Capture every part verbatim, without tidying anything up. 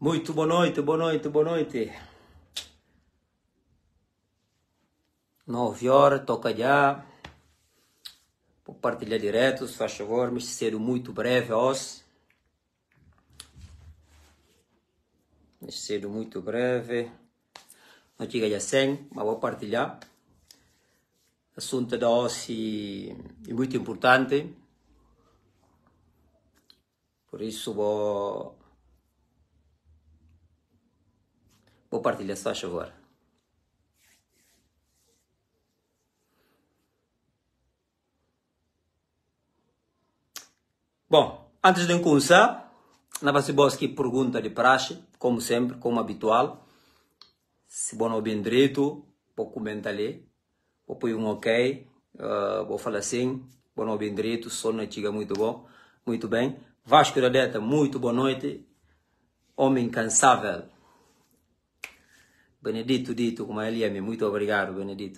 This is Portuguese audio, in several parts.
Muito boa noite, boa noite, boa noite. Nove horas, toca já. Vou partilhar direto, se faz favor, mas ser muito breve, os. Mas ser muito breve. Não chega já sem, mas vou partilhar. Assunto da OSI é muito importante. Por isso vou... Vou partilhar, se faz favor. Bom, antes de começar, na base aqui pergunta de praxe, como sempre, como habitual. Se você não bem direito, vou comentar ali. Vou pôr um ok, uh, vou falar assim, vou não bem direito, sono antiga muito bom, muito bem. Vasco da Deta, muito boa noite. Homem incansável. Benedito dito, como ele é, muito obrigado, Benedito.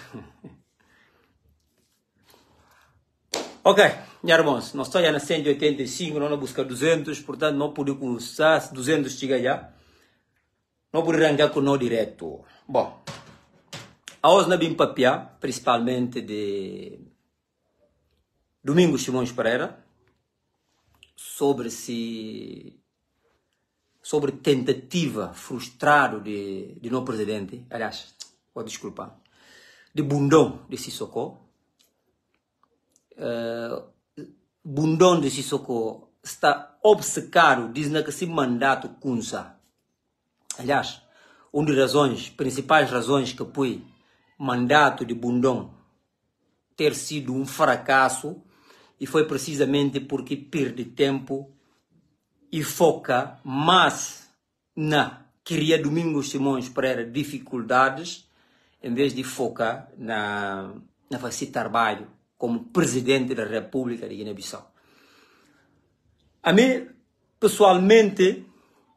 Ok, meus irmãos, nós estamos na cento e oitenta e cinco, não busca duzentos, portanto não podemos começar, duzentos chega já. Não podemos arrancar com nó direto. Bom, a hoje na bim papiar, principalmente de Domingos Simões Pereira, sobre se sobre tentativa frustrada de, de novo presidente, aliás, vou desculpar, de Bundão de Sissoko. Uh, Bundão de Sissoko está obcecado, diz que esse mandato cunsa. Aliás, uma das razões, principais razões que foi mandato de Bundão ter sido um fracasso e foi precisamente porque perde tempo e foca mais na queria Domingos Simões Pereira dificuldades em vez de focar na, na fazer trabalho como presidente da República de Guiné-Bissau. A mim, pessoalmente,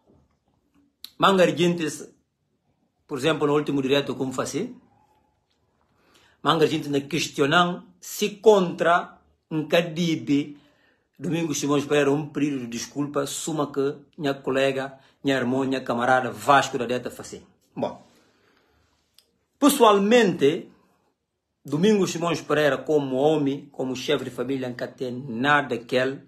mangargentes, por exemplo, no último direto como fazer, mangargentes na questionam se contra um cadibe Domingos Simões Pereira um pedido de desculpa, suma que minha colega, minha irmã, minha camarada Vasco da Deta fazer. Bom, pessoalmente, Domingos Simões Pereira, como homem, como chefe de família, não tem nada daquele,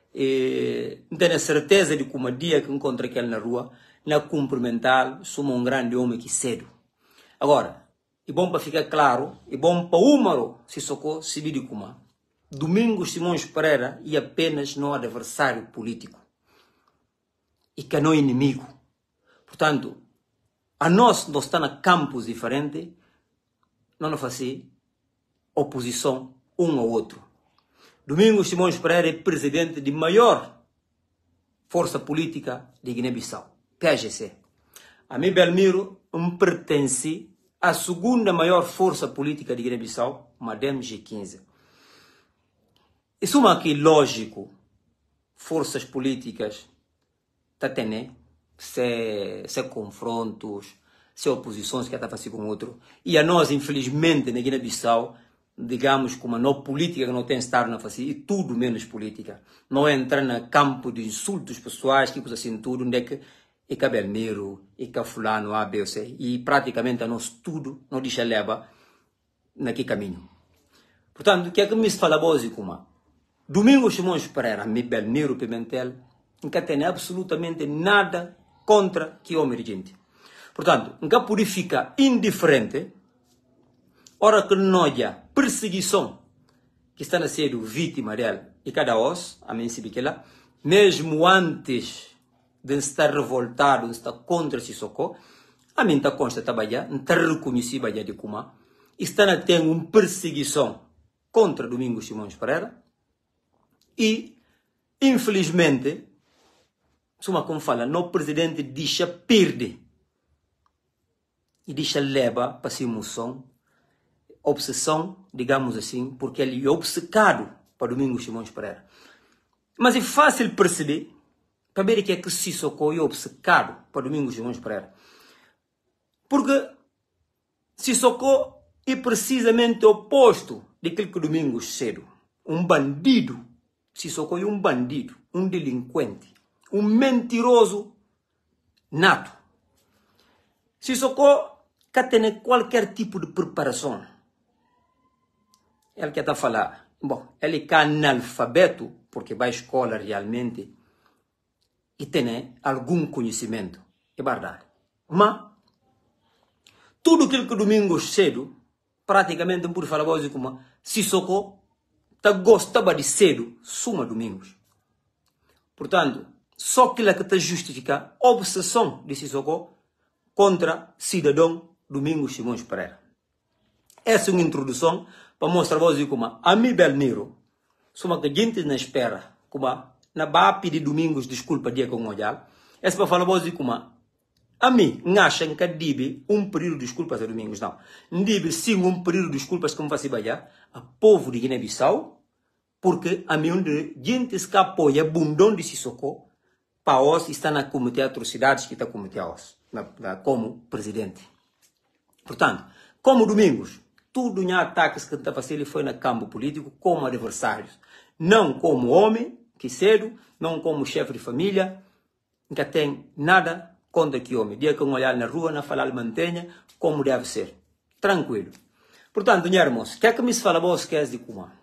não tenho a certeza de que um dia que encontra aquele na rua, não cumprimentar, suma um grande homem que cedo. Agora, é bom para ficar claro, é bom para o Úmaro, se socorro, se vide como Domingos Simões Pereira é apenas não adversário político e que não é inimigo. Portanto, a nós, nós está na campos diferentes, não nos fazer oposição um ao outro. Domingos Simões Pereira é presidente de maior força política de Guiné-Bissau, P A G C. A mim, Belmiro, me pertence à segunda maior força política de Guiné-Bissau, Madem G quinze. Isso é aqui lógico, forças políticas, tá tendo, se, se confrontos, se oposições que está fazendo com o outro. E a nós, infelizmente, na Guiné-Bissau, digamos, com uma nova política que não tem estar na fazer, e tudo menos política. Não é entrar no campo de insultos pessoais, que coisa assim, tudo, onde é que é que Belmiro, é que fulano, A, B, C, e praticamente a nós tudo não deixa leva naquele caminho. Portanto, o que é que me fala hoje, como Domingos Simões Pereira, me Belmiro Pimentel, não tem absolutamente nada contra que homem de gente. Portanto, não pode ficar indiferente, ora que não há perseguição que está a ser vítima dela, e cada os, a mim se lá, mesmo antes de estar revoltado, de estar contra Sissoko, a mim está consta trabalhar, não está reconhecido de como, está a ter uma perseguição contra Domingos Simões Pereira, e, infelizmente, como fala, no presidente deixa perder e deixa leva para essa emoção, obsessão, digamos assim, porque ele é obcecado para Domingos Simões Pereira. Mas é fácil perceber, para ver que é que Sissoko é obcecado para Domingos Simões Pereira. Porque Sissoko é precisamente o oposto daquilo que Domingos cedo. Um bandido. Sissoko é um bandido, um delinquente, um mentiroso nato. Sissoko que tem qualquer tipo de preparação. Ele que está a falar, bom, ele é analfabeto, porque vai à escola realmente, e tem algum conhecimento, é verdade. Mas, tudo aquilo que domingos cedo, praticamente, por falar hoje como Sissoko, tá gostava de cedo, suma domingos. Portanto, só aquilo que está justifica a obsessão de Sissoko contra cidadão Domingos Simões Pereira. Essa é uma introdução para mostrar hoje como a mim Belmiro, soma que a gente não espera, como na ba pedir Domingos desculpa dia com o olhar, essa para falar hoje como a mim acha que dibe um período de desculpas a Domingos não, dibe sim um período de desculpas como vai balhar a povo de Guiné-Bissau, porque a mim onde gente se apoia bundão de Sissoko para os está na cometer atrocidades que está cometendo na, na como presidente. Portanto, como Domingos, tudo em ataques que está fazendo foi no campo político como adversários. Não como homem, que cedo, não como chefe de família, que tem nada contra que homem. Dia que um olhar na rua, na falar mantenha, como deve ser. Tranquilo. Portanto, minha irmã, o que é que me fala vos que é de como?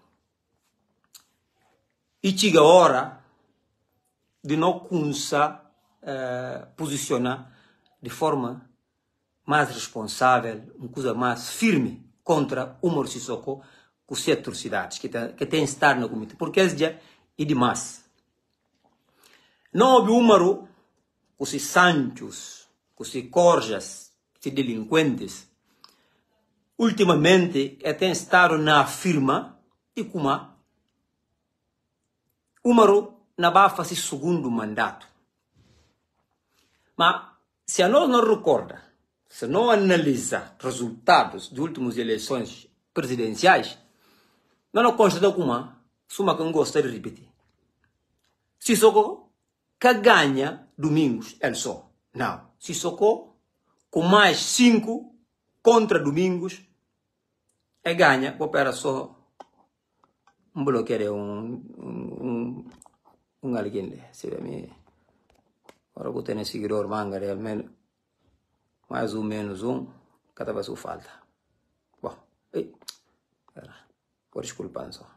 E chega a hora de não começar a uh, posicionar de forma mais responsável, uma coisa mais firme contra o Umaro Sissoko, com as atrocidades que, tá, que tem que estar no comitê. Porque esse dia é demais. Não houve Umaro com os sanchos, com os corjas, os delinquentes. Ultimamente, é tem estado na firma de como Umaro na vai fazer segundo mandato. Mas, se a nós não recorda, se não analisa resultados das últimas eleições presidenciais, não constata como suma que não gosta de repetir. Sissoko que ganha Domingos, ele só. Não. Sissoko com mais cinco contra Domingos, é ganha, vou pegar só um bloqueio, um um um alguém, se vê me agora vou ter seguidor manga realmente. Mais ou menos um, cada vez falta. Bom, ei, vou desculpar só.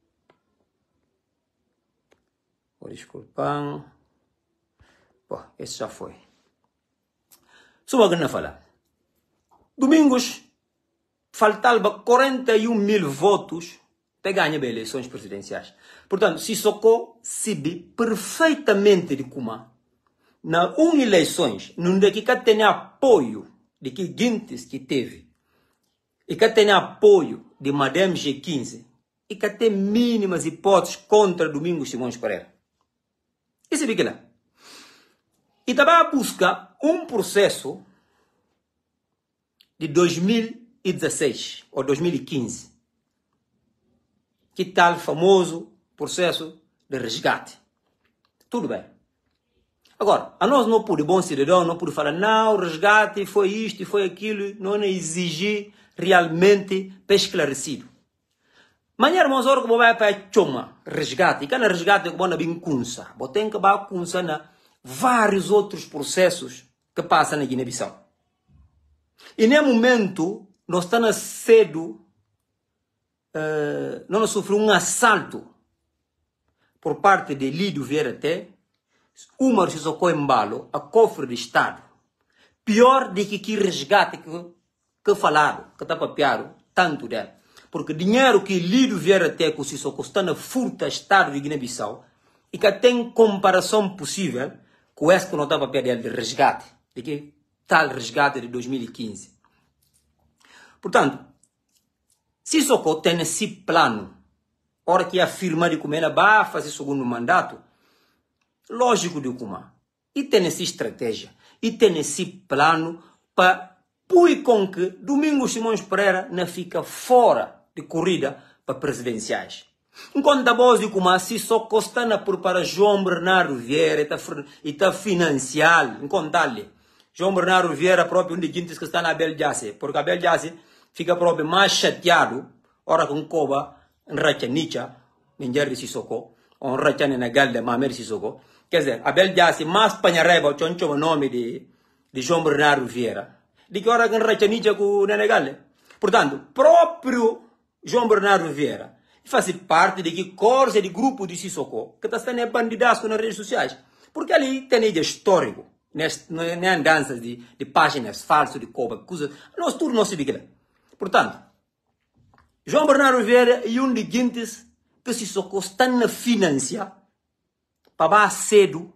Vou desculpar. Bom, esse já foi. Só uma grande falar. Domingos, faltava quarenta e um mil votos para ganhar as eleições presidenciais. Portanto, Sissoko sabe perfeitamente de como na um eleições, não de que tem apoio de que gentes que teve, e que tem apoio de Madame G quinze, e que tem mínimas hipóteses contra Domingos Simões Pereira. Isso é que lá. E também a busca um processo de dois mil e dezesseis ou dois mil e quinze, que tal famoso processo de resgate. Tudo bem. Agora, a nós não pode, bom cidadão, não pode falar, não, o resgate foi isto e foi aquilo, não exigir realmente para esclarecido. Mas, irmãos, hora que vai para a choma, resgate, e cada resgate que vai na bincunça, tem que vai kunsa na vários outros processos que passam na Guiné-Bissau. E nesse momento, nós estamos cedo, uh, nós sofremos um assalto por parte de Lídio Vieira Té, Umaro Sissoko embalo a cofre de Estado. Pior do que que resgate que, que falaram, que está papiado, tanto dela. Porque dinheiro que Lídio Vieira Té com Sissoko está na furta Estado de Guiné-Bissau e que tem comparação possível com esse que não está papiado de resgate, de que tal resgate de dois mil e quinze. Portanto, Sissoko tem esse plano, hora que afirma de como ela vai fazer segundo mandato, lógico de como. E tem essa estratégia. E tem esse plano para pôr com que Domingos Simões Pereira não fica fora de corrida para presidenciais. Enquanto a voz de como assim só costando por para João Bernardo Vieira e está financiado. Enquanto ali, João Bernardo Vieira próprio um de gente que está na Belgiase. Porque a Belgiase fica próprio mais chateado. Ora com Coba, em Racha Nicha, em Jerry Sissoko, ou em Racha na Galda, Mamer Sissoko. Quer dizer, Abel Jassy, mais panhareba, o nome de, de João Bernardo Vieira. De que hora que rachanicha com o Nenegale? Portanto, próprio João Bernardo Vieira faz parte de que corte de grupo de Sissoko, que está sendo bandidasco nas redes sociais. Porque ali tem de histórico, nem andanças de, de páginas falsas, de coba, coisas. Nós tudo não se diga. Portanto, João Bernardo Vieira é um de gentes que Sissoko está na financiar para cedo,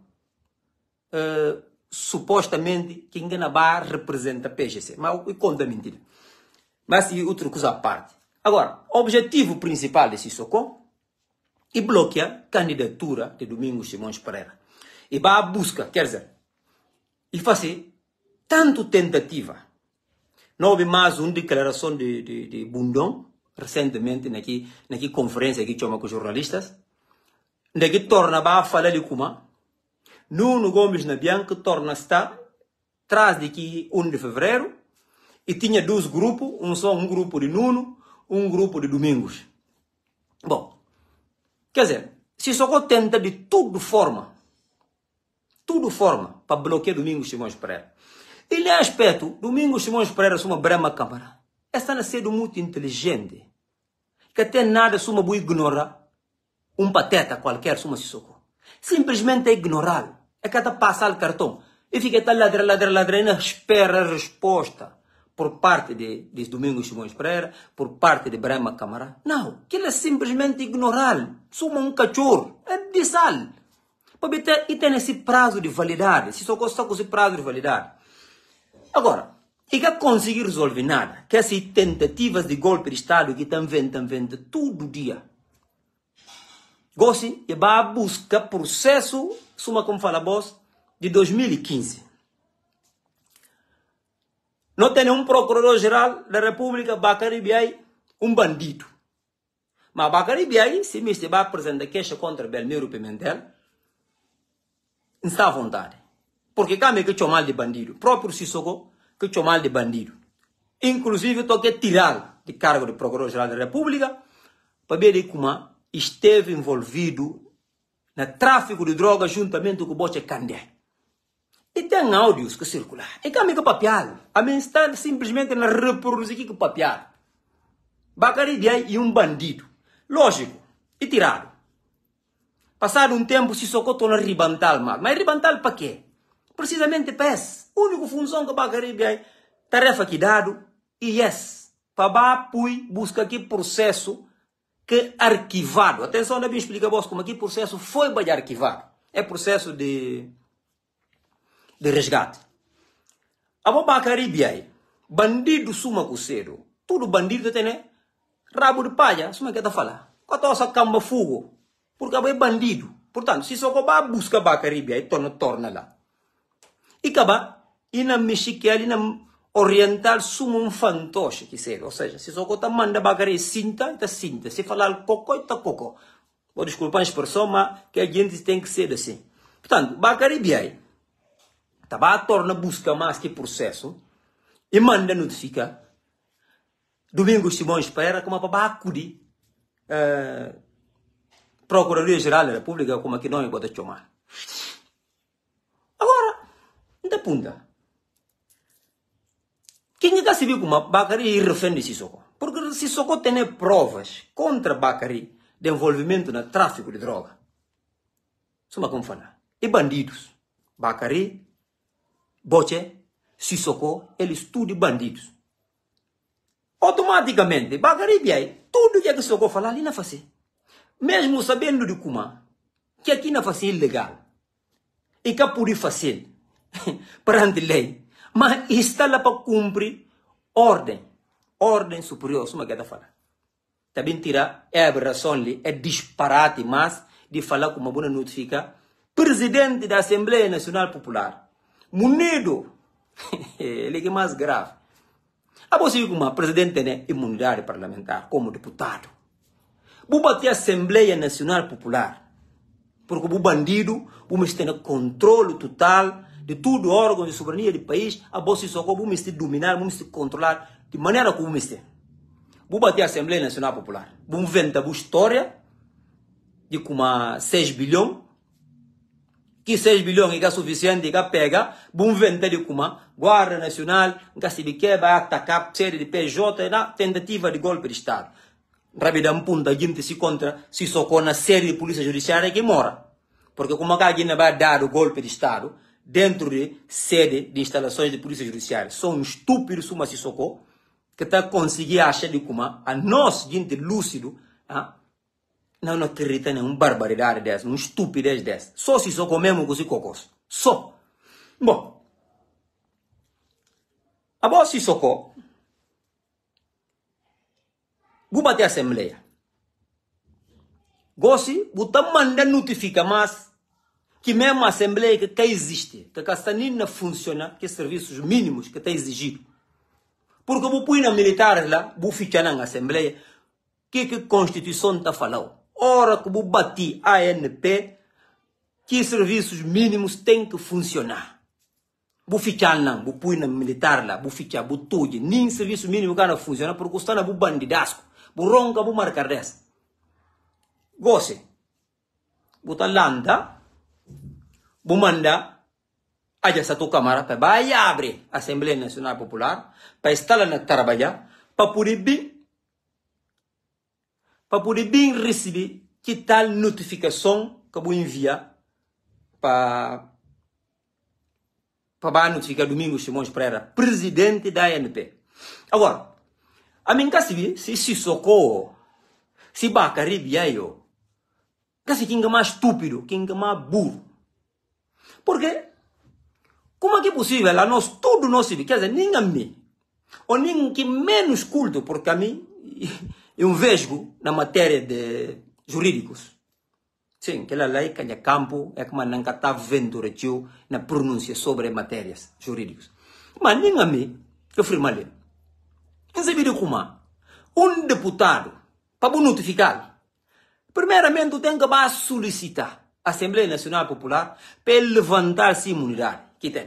uh, supostamente, que ninguém vai representar P G C. Mas eu conto a mentira. Mas e outra coisa à parte. Agora, o objetivo principal de Sissoko é bloquear a candidatura de Domingos Simões Pereira. E vai à busca, quer dizer, e fazer tanto tentativa. Não houve mais uma declaração de, de, de Bundão, recentemente, naquela naqui conferência que chama com jornalistas, que torna a falar de como Nuno Gomes na Bianca torna a estar atrás de que primeiro de fevereiro e tinha dois grupos, um só um grupo de Nuno, um grupo de Domingos. Bom, quer dizer, Sissoko tenta de tudo forma, tudo forma para bloquear Domingos Simões Pereira. E nesse aspecto, Domingos Simões Pereira é uma brema câmara. Esta não sendo muito inteligente, que até nada suma boa ignorar um pateta qualquer suma Sissoko. Simplesmente é ignorá-lo. É que até passar o cartão e fica até ladra, ladra, ladra e não espera a resposta por parte de, de Domingos Simões Pereira, por parte de Brema Câmara. Não, aquilo é simplesmente ignorá-lo. Suma um cachorro, é de sal. E tem esse prazo de validade. Sissoko está com esse prazo de validade. Agora, e que conseguir resolver nada. Que essas tentativas de golpe de Estado que estão vendo, estão vendo todo dia. Gossi, e vai buscar processo, suma como fala boss, de dois mil e quinze. Não tem um procurador-geral da República, Bacari Biai, um bandido. Mas Bacari Biai, se me vai apresentar queixa contra Belmiro Pimentel, está à vontade. Porque cá me que chamar de bandido. Próprio Sissoko, que chamar de bandido. Inclusive, estou aqui tirado de cargo de procurador-geral da República, para ver como esteve envolvido no tráfico de drogas juntamente com o Boche Candé. E tem áudios que circulam. E cá me que papiado. A mim está simplesmente na reproduzir que papiado. Bacari Biai e um bandido. Lógico. E tirado. Passado um tempo, Sissoko estou na ribantal, mas ribantal para quê? Precisamente para essa. A única função que Bacari Biai, tarefa que dado, e yes. Para apoio, busca aqui processo que arquivado. Atenção, não me explica vos como aqui processo foi bem arquivado. É processo de, de resgate. A Bacari Biai, bandido suma com cedo. Tudo bandido tem, né? Rabo de palha, suma que está falando. Quando essa camba fogo, porque é bandido. Portanto, se só que busca Bacari Biai, torna, torna lá. E acaba, e na mexica, e na oriental, suma um fantoche, que seja. Ou seja, se só que está manda Bacari cinta, está cinta. Se falar coco, está coco. Vou desculpar a expressão, mas que a gente tem que ser assim. Portanto, Bacari Biai, tá, torna busca mais que processo, e manda notificar Domingos Simões Pereira como para acudir uh, Procuradoria-Geral da República, como aqui não pode chamar. Agora, da punta, quem está se viu como Bacari refém de Sissoko? Porque Sissoko tem provas contra Bacari de envolvimento no tráfico de droga. Soma como falar. E bandidos. Bacari, Boche, Sissoko, eles tudo bandidos. Automaticamente, Bacari Biai, tudo que a Sissoko falar ali não faz. Mesmo sabendo de como, que aqui não faz ilegal. E que por fazer, perante lei. Mas está lá para cumprir ordem. Ordem superior, suma que está falando. Também tira, é aberração ali, é disparate, mas de falar como uma boa notifica, presidente da Assembleia Nacional Popular, munido, ele que é mais grave. A você como presidente tem imunidade parlamentar, como deputado. Vou bater a Assembleia Nacional Popular, porque o bandido, vamos ter controle total de todo o órgão de soberania do país, a você só vamos ter dominar, vamos ter controlar de maneira como vamos ter. Vou bater a Assembleia Nacional Popular. Vamos inventar a história de como seis bilhões que seis bilhões é suficiente, que pega, bom venda de kuma, Guarda Nacional, que se vai atacar série de P J na tentativa de golpe de Estado. Rápida punta, gente se contra, se socou na série de polícia judiciária que mora. Porque como a gente vai dar o golpe de Estado dentro de sede de instalações de polícia judiciária, são estúpidos, uma se socou, que está conseguindo achar de como a nós, gente lúcido, ah, não não acredita em uma barbaridade dessa, uma estupidez dessa. Só se socou mesmo com os cocos. Só. Bom. A voz se socou. Vou bater a Assembleia. Gossi, vou mandar notificar mais que mesmo a Assembleia que, que existe, que a Castanina funciona, que serviços mínimos que está exigido. Porque vou pôr na militar lá, vou ficar na Assembleia, que que a Constituição está falando. Ora que vou bater a ANP, que serviços mínimos têm que funcionar. Vou ficar lá, vou pôr na militar lá, vou ficar, vou tudo, nem serviço mínimo que não funciona, porque está na vou bandidasco, vou ronca, vou marcar dessa. Gosse, vou estar lá, vou mandar a essa tua câmara para vai abrir a Assembleia Nacional Popular, para estar lá na trabalhar, para poder bem para poder bem receber que tal notificação que eu vou enviar para para notificar Domingos Simões Pereira, presidente da A N P. Agora, a mim que se se socorro, se bacaribe aí, que se quem é mais estúpido, quem é mais burro. Porque, como é que é possível, lá nós, tudo nós se quer dizer, nem a mim, ou nem que menos culto, porque a mim, eu vejo na matéria de jurídicos. Sim, aquela lei que é campo, é que não está vendo na pronúncia sobre matérias jurídicas. Mas nem a mim, eu fui mal. Em vídeo como um deputado, para notificar, primeiramente tem que solicitar a Assembleia Nacional Popular para levantar-se imunidade que tem.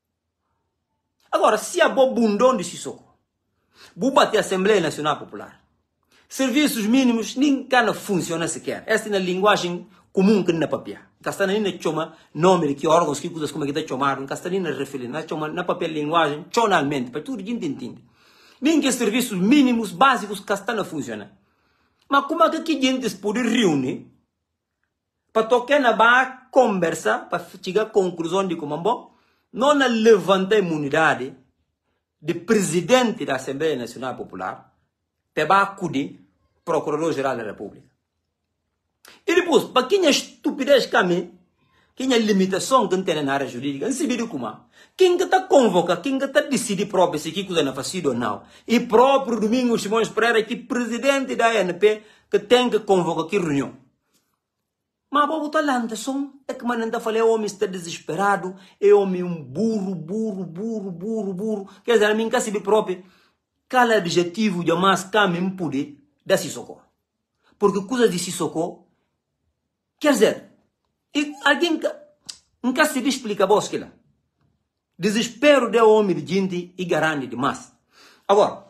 Agora, se a boa bundão de Sissoko, vou bater a Assembleia Nacional Popular, serviços mínimos nem can funciona sequer. Esta é a linguagem comum que não é papel. Castanina chama nome de que órgãos que coisas como que está chamado, Castanina refere, na chama na papel linguagem tonalmente para tudo gente entende. Nem que serviços mínimos básicos Castana funciona. Mas como é que a gente pode reunir para tocar na barra conversa para chegar à conclusão de como bom, não levanta a imunidade de presidente da Assembleia Nacional Popular para acudir Procurador-Geral da República. E depois, para quem é estupidez que a mim, quem é limitação que tem na área jurídica, não se vê como quem que está convoca, quem que está decidir próprio se que coisa não faz ou não. E próprio Domingos Simões Pereira, que presidente da A N P, que tem que convocar que reunião. Mas vou botar lá, é que man não falei, o homem está desesperado, é homem um burro, burro, burro, burro, burro. Quer dizer, a mim que se vê próprio, qual adjetivo de mais caminho poder da Sissoko. Porque coisa de Sissoko, quer dizer, e alguém nunca se explica a voz que lá. Desespero de homem de gente e garante demais. Agora,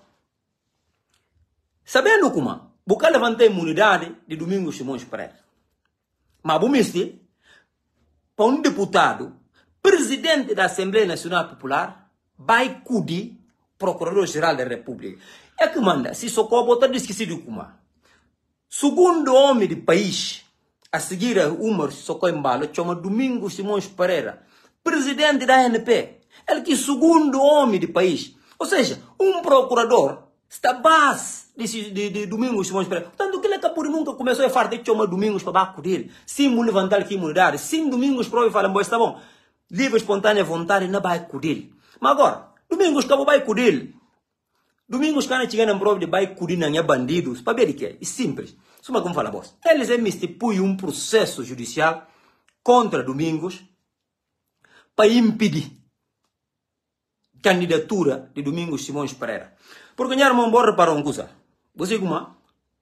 sabendo como, vou levantar a imunidade de Domingos Simões Pereira. Mas vou dizer, para um deputado, presidente da Assembleia Nacional Popular, vai acudir Procurador-Geral da República. É que manda, se socorro, botar esquecido como. Segundo homem do país, a seguir a Umar Socorro Embalo, chama Domingos Simões Pereira, presidente da A N P. Ele que segundo homem do país. Ou seja, um procurador está base de, de, de Domingos Simões Pereira. Portanto, aquele que por nunca começou a falar de chama Domingos para baixo dele, sem me levantar aqui imunidade, sem Domingos para e falar, está bom, livre, espontânea vontade, não vai acudir. Mas agora, Domingos acabou vai acudir. Domingos que não chega na prova de vai acudir na bandidos, para ver o que é? É simples. Só como fala, boss. Eles emistipuem um processo judicial contra Domingos para impedir a candidatura de Domingos Simões Pereira. Porque ganhar uma boa para um coisa. Você como?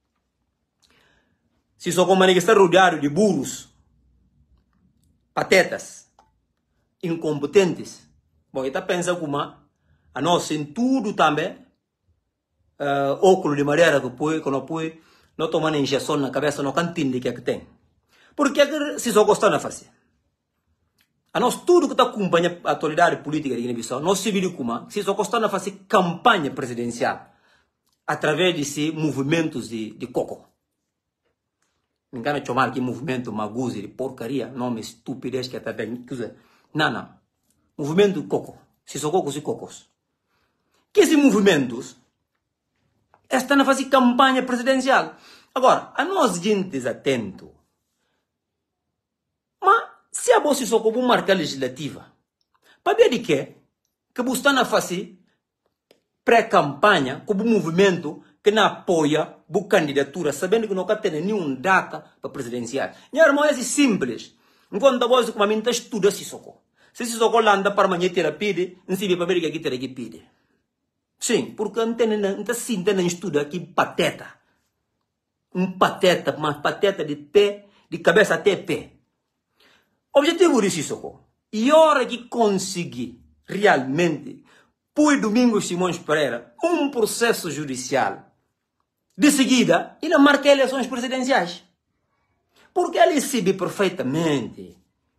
Se só como está rodeado de burros, patetas, incompetentes. Bom, está pensando como a nós em tudo também, uh, óculos de madeira que põe, que não põe, não tomando injeção na cabeça, não entende o que é que tem. Porque se só gostar na face. A nós tudo que está acompanha a atualidade política de Guiné-Bissau, nós se viu como se só está a fazer campanha presidencial através desse movimentos de, de coco. Me engano chamar que movimento maguzi de porcaria, nome estupidez que até bem, não, não. Movimento de coco, se só cocos e cocos. Que esses movimentos estão a fazer campanha presidencial. Agora, a nós gente atento. Mas se a bolsa só como marca legislativa, para ver de quê? Que você está a fazer pré-campanha como movimento que não apoia a candidatura, sabendo que não tem nenhuma data para presidencial. Minha irmã é simples. Enquanto a bolsa como a mim está estudando se socorro. Se se socorro anda para amanhã ter a pide, não se vê para ver que aqui ter que pide. Sim, porque não tem não tem estudo aqui pateta. Um pateta, mas pateta de pé, de cabeça até pé. Objetivo disso, socorro. E hora que conseguir realmente pôr Domingos Simões Pereira um processo judicial de seguida e não marca eleições presidenciais. Porque ele sabe perfeitamente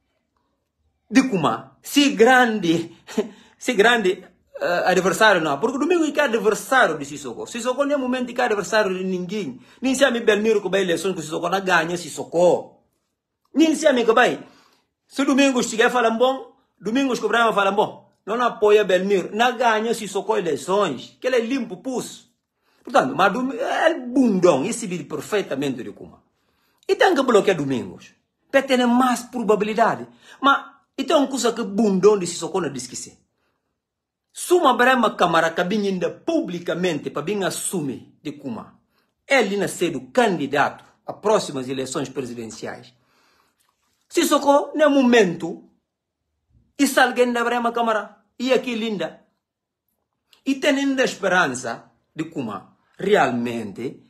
de como se grande, se grande uh, adversário não. Porque domingo é adversário de Sissoko. Sissoko não é momento que é adversário de ninguém. Nem se ame Belmiro que vai eleições que Sissoko não ganha Sissoko. Nem se ame que vai. Se domingo estiver falando bom, domingo que o Brahma fala bom. Não apoia Belmiro. Não ganha Sissoko eleições. Que ele é limpo pus. Portanto, mas é bundão. Esse vídeo perfeitamente de como. E tem que bloquear domingos. Para ter mais probabilidade. Mas, então, coisa que bundão de Sissoko não diz que sim. Suma Brahma Câmara que vem ainda publicamente para vir assumir de como ele não ser candidato a próximas eleições presidenciais. Sissoko, no momento, e se alguém da Brahma Câmara, e aqui linda, e tendo a esperança de como realmente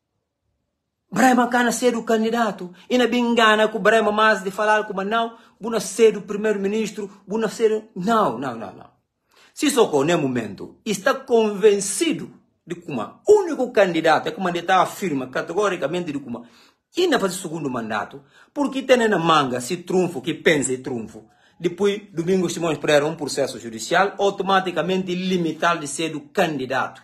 Brahma cana ser o candidato, e não engana com o Brahma mais de falar como não, vou ser o primeiro-ministro, vou ser. Não, não, não, não. Sissoko, no momento, está convencido de como o único candidato, é como ele está afirma categoricamente de como ainda fazer o segundo mandato, porque tem na manga se trunfo, que pensa em trunfo. Depois, Domingos Simões Pereira, um processo judicial, automaticamente limitado de ser o candidato.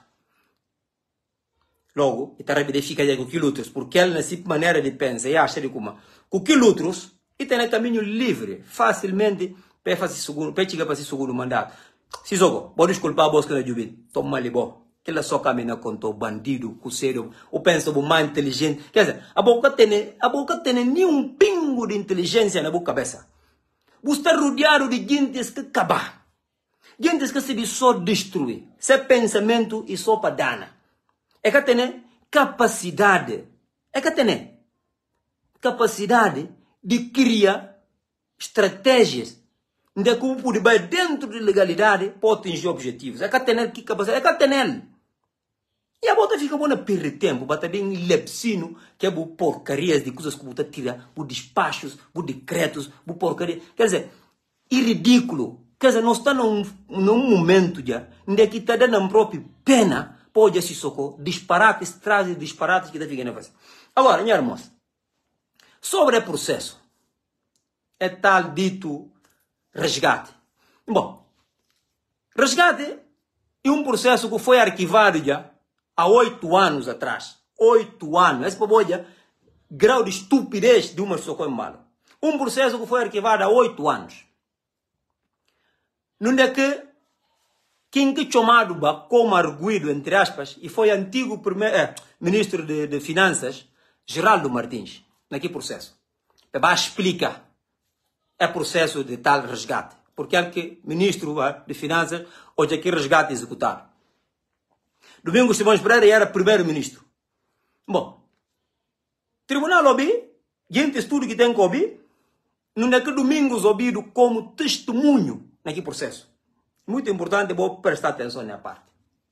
Logo, e tarde de ficar com aquilo outros, porque ele nessa maneira de pensar e acha de como, com aquilo outros, e tem caminho livre, facilmente, para fazer segundo, para chegar para esse segundo mandato. Sissoko, pode desculpar a bosca da Jubin, toma ali bom. Que ela só caminha contra o bandido, com o sério, ou pensa o mais inteligente. Quer dizer, a boca tem, a boca tem nenhum pingo de inteligência na boca cabeça. Você está rodeado de gente que acabar. Gente que se só destruir. Seu pensamento e só para dana. É que tem capacidade. É que tem capacidade de criar estratégias de como pode ir dentro da legalidade para atingir objetivos. É que tem que capacidade. É que tem. E a bota fica boa perder tempo, bota bem lepsino, que é por porcarias de coisas que você tira, por despachos, por decretos, por porcaria. Quer dizer, é ridículo. Quer dizer, nós estamos num, num momento já, onde que está dando a própria pena, pode se socorrer, disparates, traz disparates que está ficando fazer. Agora, minha irmã, sobre o processo, é tal dito resgate. Bom, resgate é um processo que foi arquivado já há oito anos atrás. Oito anos. Esse povo é grau de estupidez de uma Sissoko Embalo. Um processo que foi arquivado há oito anos. Não é que quem que chamado como arguido, entre aspas, e foi antigo primeiro, eh, ministro de, de Finanças, Geraldo Martins, naquele processo. Para explicar o processo de tal resgate. Porque é que ministro de Finanças hoje aqui resgate executado. Domingos Simões Pereira era primeiro-ministro. Bom, tribunal ouvi, gente estudo que tem que ouvir, não é que Domingos ouvido como testemunho naquele processo. Muito importante, vou prestar atenção na parte.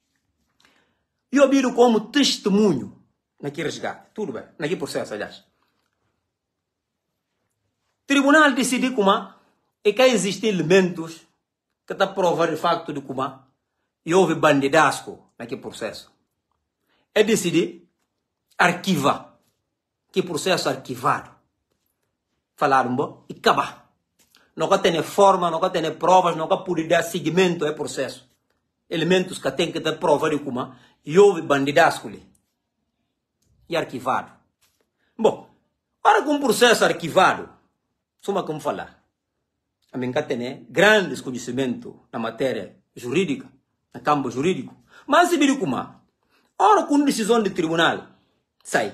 E ouvido como testemunho naquele resgate. Tudo bem, naquele processo, aliás. Tribunal decidiu como é que existem elementos que estão a provar o facto de como e houve bandidasco naquele processo. É decidir arquivar. Que processo arquivado. Falaram bom e acabar. nunca tem forma, nunca tem provas, nunca pode dar seguimento ao processo. Elementos que tem que ter prova de como e houve bandidasco ali. E arquivado. Bom, para com um processo arquivado, soma como falar. A mim que tem grandes conhecimentos na matéria jurídica, no campo jurídico. Mas se vira como, ora com decisão de tribunal, sai.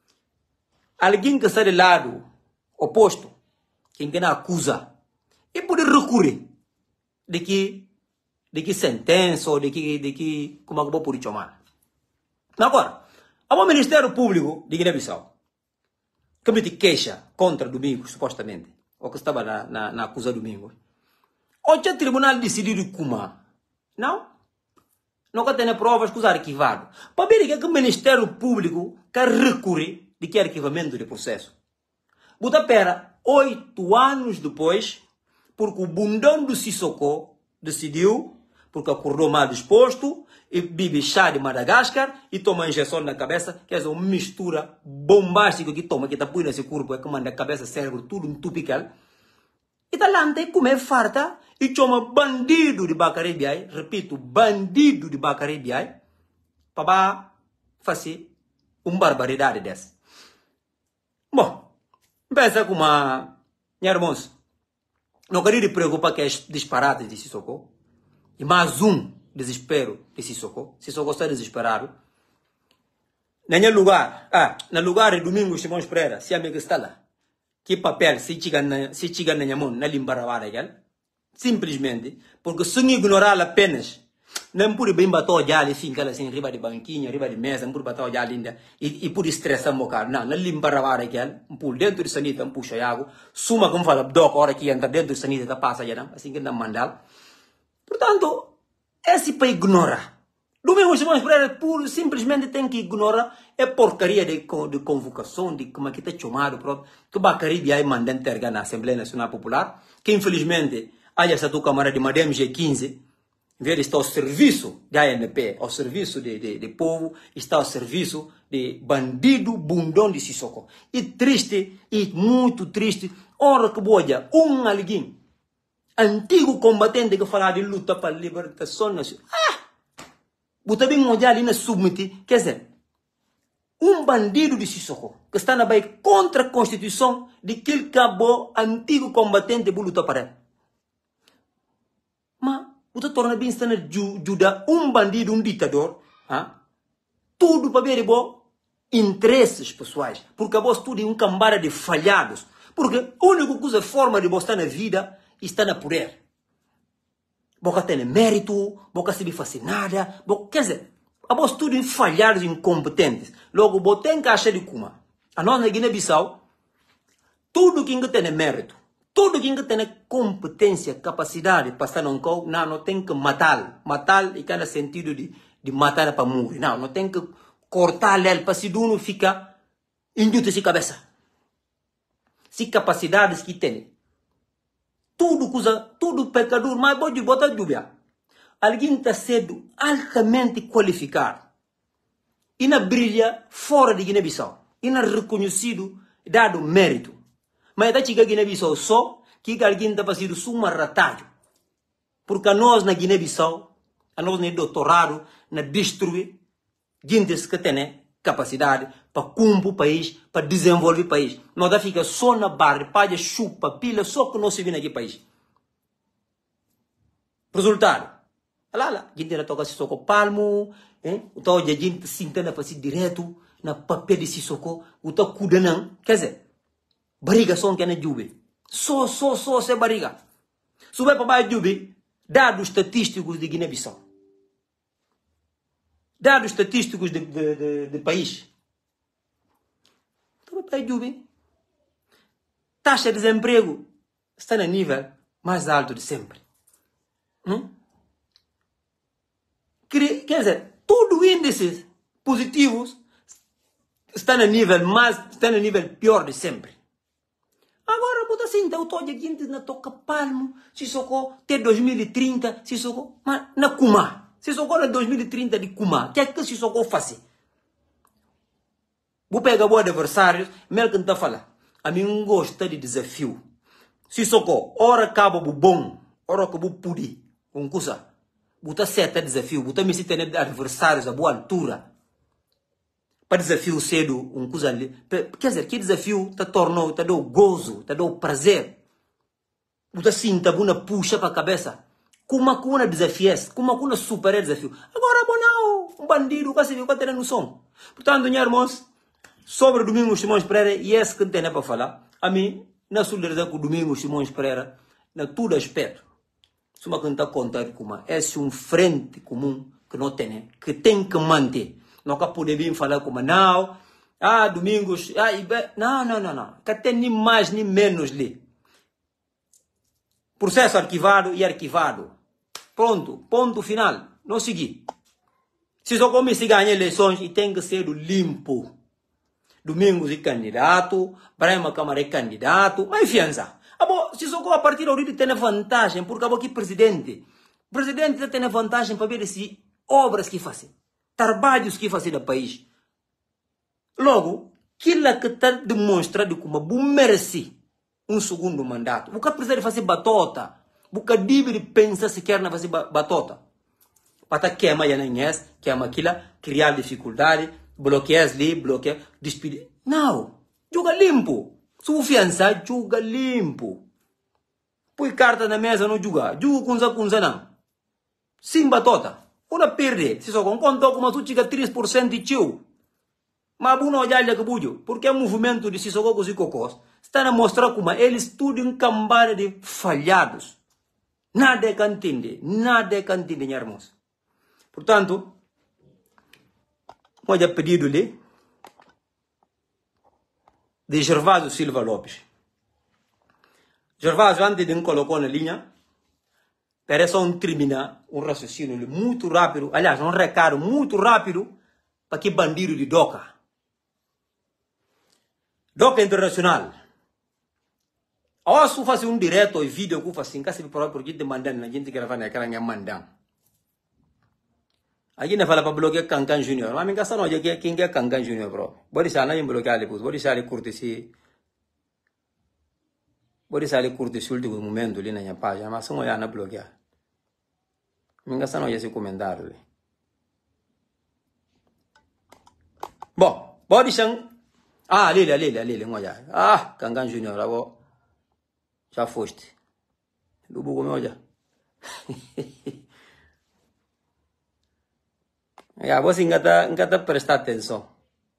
Alguém que está do lado oposto, quem que não acusa, e pode recorrer de que, de que sentença ou de que, de que, como é que eu vou chamar. Agora, o Ministério Público de Guiné-Bissau, que me queixa contra Domingos, supostamente, ou que estava na, na, na acusa Domingos, hoje o tribunal decidiu como? Não? Nunca tem provas que os arquivados. Para ver que o Ministério Público quer recorrer de que arquivamento de processo. Buta pera, oito anos depois, porque o bundão do Sissoko decidiu, porque acordou mal disposto, e bebe chá de Madagascar, e toma injeção na cabeça, que é uma mistura bombástica que toma, que está põe nesse corpo, é que manda a cabeça, cérebro, tudo um tupical. E tá lá, tem comer farta, e chama bandido de Bacaribiai, repito, bandido de Bacaribiai, para fazer uma barbaridade dessa. Bom, pensa como a minha irmãos, não queria te preocupar que é disparate de Sissoko, e mais um desespero de Sissoko, Sissoko está desesperado. Nenhum lugar, ah, no lugar de Domingos Simões Pereira, se a amiga está lá, que papel se chega na se chega na minha mão, na limbarawara, simplesmente, porque se ignorar apenas, não pode bem bater o jale, fica assim, riba de banquinha, riba de mesa, não pode bater o jale ainda, e, e pode estressar um bocado, não, na limbarawara, um pulo dentro de sanita, um puxa água, suma como fala, doc, hora que entra dentro de sanita, tá passa já, assim que não mandar. Portanto, esse para ignorar. Domingos Simões Pereira, puro, simplesmente tem que ignorar é porcaria de, de convocação, de como é que está chamado, próprio, que Bacaribe aí mandando terga na Assembleia Nacional Popular, que infelizmente, aí essa tua Câmara de Madame G quinze, em vez de estar ao serviço da A N P, ao serviço de, de, de povo, está ao serviço de bandido bundão de Sissoko. E triste, e muito triste, ora que boia, um alguém, antigo combatente que fala de luta para a libertação nacional. Ah! Você bem olhar ali na submeti, quer dizer, um bandido de Sissoko, que está na Bahia contra a Constituição de que ele acabou antigo combatente de luta para ele. Mas, você torna bem estando ajudar um bandido, um ditador, ah? Tudo para ver bom, interesses pessoais, porque você tudo é um cambara de falhados, porque a única coisa, forma de você estar na vida, está na poder. Boca tem mérito, boca se fazer nada, boca, quer dizer, a voz tudo falhados e incompetentes. Logo, botem em caixa de Kuma. A nós na Guiné-Bissau, tudo quem tem mérito, tudo quem tem competência, capacidade para estar num cão, não, não tem que matar. Matar, e cada sentido de, de matar para morrer. Não, não tem que cortar ele para se não ficar inútil de cabeça. Se capacidades que tem. Tudo coisa, tudo pecador, mas pode botar dúvida. Alguém está sendo altamente qualificado. E não brilha fora de Guiné-Bissau. E não reconhecido, dado mérito. Mas está chegando a Guiné-Bissau só que alguém está fazendo suma ratalho. Porque nós na Guiné-Bissau, a nós no doutorado, na destruir, gente que tem capacidade para cumprir o país, para desenvolver o país. Não dá fica só na barra, palha, chupa, pila, só que não se vê naquele país. Resultado. Lá, lá, a gente não toca Sissoko palmo, então a gente se entende para fazer direto, na papel de Sissoko, o tal cuida não, quer dizer, barriga só que é na Jube. Só, só, só, se barriga. Sube para baixo de Jube, dados estatísticos de Guiné-Bissau. Dados estatísticos de, de, de, de país. Então, para Jube, taxa de desemprego está no nível mais alto de sempre. Hum? Quer dizer, todos os índices positivos estão no nível mais, estão no nível pior de sempre. Agora, puta assim, então, todo aqui na toca palmo, Sissoko, até dois mil e trinta, Sissoko, mas na Kuma. Sissoko na dois mil e trinta de Kuma. O que é que Sissoko faz? Vou pegar o adversário, mesmo que não está falando. A mim não gosta de desafio. Sissoko, ora cabo bu bom, ora que bu pudi, um coisa. Buta seta desafio, buta me se ter adversários a boa altura. Para desafio cedo, um coisa ali. Quer dizer, que desafio te tornou, te deu gozo, te deu prazer. Buta sinta, buna puxa para a cabeça. Como kuna desafies, como kuna superar desafio. Agora, bonao, um bandido, quase viu que tem noção. Portanto, minha irmãos, sobre o Domingos Simões Pereira, e esse que tem para falar, a mim, na solidariedade com o Domingos Simões Pereira, na todo aspecto, se uma canta contar como esse um frente comum que não tem, que tem que manter. Não que poder vir falar como não, ah, Domingos, ah, não, não, não, não, que tem nem mais nem menos ali. Processo arquivado e arquivado. Pronto, ponto final. Não seguir. Se só como se ganha eleições e tem que ser limpo. Domingos é candidato, Brahma Câmara é candidato, mas fiança. Abo, se só a partir de hoje tem vantagem, porque abo aqui presidente. O presidente tem vantagem para ver se obras que fazem, trabalhos que fazem no país. Logo, aquilo que está demonstrado como bom merece um segundo mandato. Você precisa fazer batota. Você deve pensar se quer fazer batota. Para queimar a ninguém, queimar aquilo, criar dificuldade, bloquear ali, bloquear, despedir. Não. Joga limpo. Sua fiança, joga limpo. Põe carta na mesa, não joga. Joga com kunza não. Sim, batota. Uma perde. Se só contou como tu chega três por cento de tio. Mas não olhar que bujo. Porque o movimento de Sissoko e Cocós está a mostrar como eles tudo em cambada de falhados. Nada é que entende. Nada é que entende, irmãos. Portanto, olha pedido ali de Gervásio Silva Lopes. Gervásio, antes de me colocar na linha, parece um terminar um raciocínio muito rápido, aliás, um recado muito rápido para que bandido de DOCA. DOCA Internacional. Agora, se eu faço um direto e vídeo que eu faço, se eu falar por gente mandando, a gente grava naquela minha mandando. Aqui não fala para bloquear Cancan Júnior. Mas minha casa não é quem é Cancan Júnior, bro. Pode ser não bloquear ele, pode ser ele curte se, pode ser ele curte se último momento ali na minha página, mas não é na bloquear. Minha casa não é esse comentário ali. Bom, pode ser. Ah, ali, ali, ali, ali, olha. Ah, Cancan Júnior, agora já foste. Do bugo me olha. É, você ainda está prestando atenção.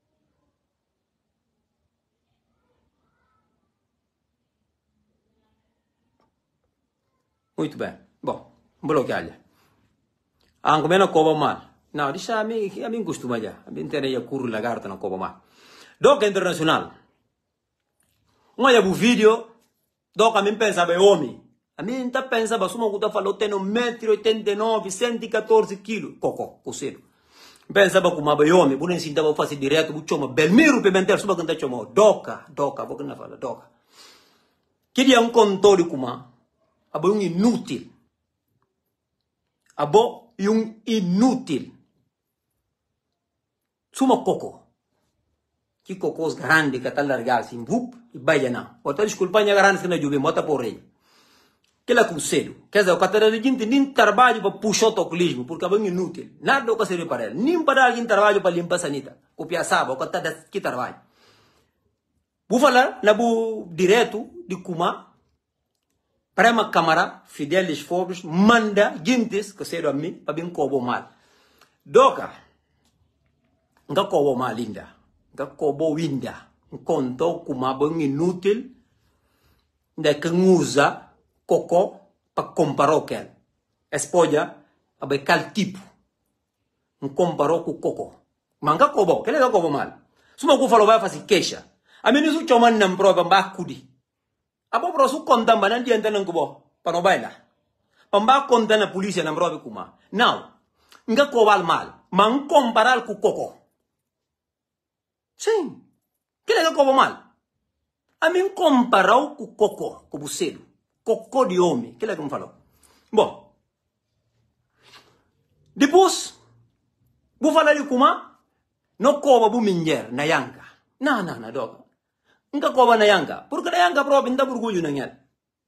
Muito bem. Bom, bloquear-lhe. Ah, como é na cobra mal? Não, deixa a mim, a mim costuma já. A mim tem aí a curva lagarta na cobra mal. DOCA Internacional. Olha o vídeo. DOCA a mim pensa bem homem. A mim está pensando, se uma coisa falou, tem um metro e oitenta e nove, cento e quatorze quilos. Cocó, coceiro. Pensava que uma baiome, não ensinava a fazer direto, vou chamar Belmiro Pimentel, só para chamar DOCA, DOCA, vou que não fala, DOCA. Queria um controle como a um inútil. A bo um inútil. Suma coco. Que cocos grande que está largado assim, vup, e vai não. Ou tá desculpando a grande que não juve, mota por rei. Que é conselho. Quer dizer, o catarina de gente nem trabalho para puxar o toculismo, porque é bem inútil. Nada o que serve para ele. Nem para alguém trabalho para limpar a sanita. Copiar sábado, o catarina que trabalho. Vou falar na bo direto de como para uma câmara, Fidelis Forbes, manda gente que serve a mim para bem cobo mal. DOCA. Não cobo mal linda. Não cobo winda. Contou como é bem inútil de que usa coco para comparar o que espoja a becal tipo um comparou com coco manga cobo que ele dá cobo mal se uma coisa falou vai fazer queixa a mim isso chama não prova ba cudi a bo pro su conta banan diante não cobo para não baila para ba conta na polícia não prova kuma não nga cobal mal man comparar com coco sim que ele dá cobo mal a mim comparou com coco com buceiro cocô de homem. Que é que me falou? Bom. Depois, vou falar de como não cobra bu minher na yanka. Não, não, não, doca. Nunca cobra na yanka. Porque na yanka própria não dá orgulho na yanka.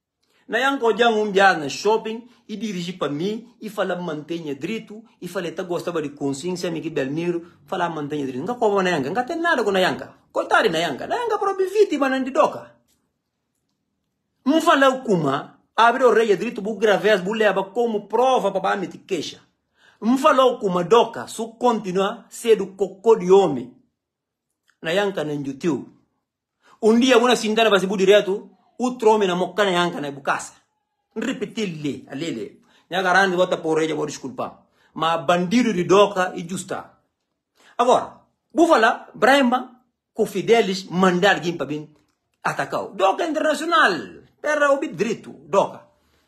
Na yang ko jang um dia na shopping, e dirige para mim, e fala mantenha direito, e fala tá gostava de consciência, me que Belmiro, fala mantenha direito. Nunca como na yanga, nunca tem nada com na yanga. Coitado na yanga, na yanga próprio vítima na doca. Não fala o kuma, abre o rei direito, bu graves, bu leva como prova para me te queixa. Não fala o kuma doca, su continua sendo cocô de homem. Na yanga na YouTube. Um dia uma sintana vai se bu direto, o trome na moca na yanga na bucasa. Repetir-lhe, a lele. Nhagarandi bota por rei, vou desculpar. Mas bandido de doca e justa. Agora, vou falar, Brahma, com Fidelis, mandar alguém para vir atacar. Doca internacional. Terra o direito, doca.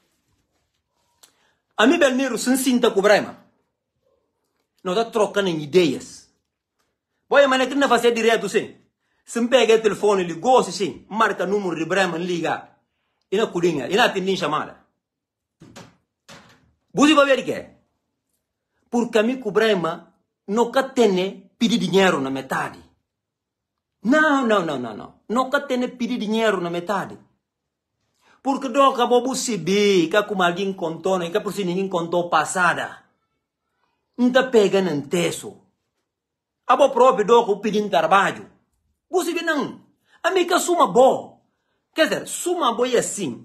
A mim, Belmiro, se sinta com Brahma. Não está trocando ideias. Boa, mas não fazer direto, sim. Se me pega o telefone, ligou, sim. Marca o número de Brahma, liga. E não curinha, e não atende chamada. Você vai ver o que é? Porque a mim, com Brahma, não tem pedir dinheiro na metade. Não, não, não, não, não. Nunca tem pedir dinheiro na metade. Porque do acabou você ver que como alguém contou, que por si ninguém contou passada. Não está pegando em teso. A bo próprio do pedindo trabalho. Você vê não. A mim que suma boa. Quer dizer, suma boa é assim.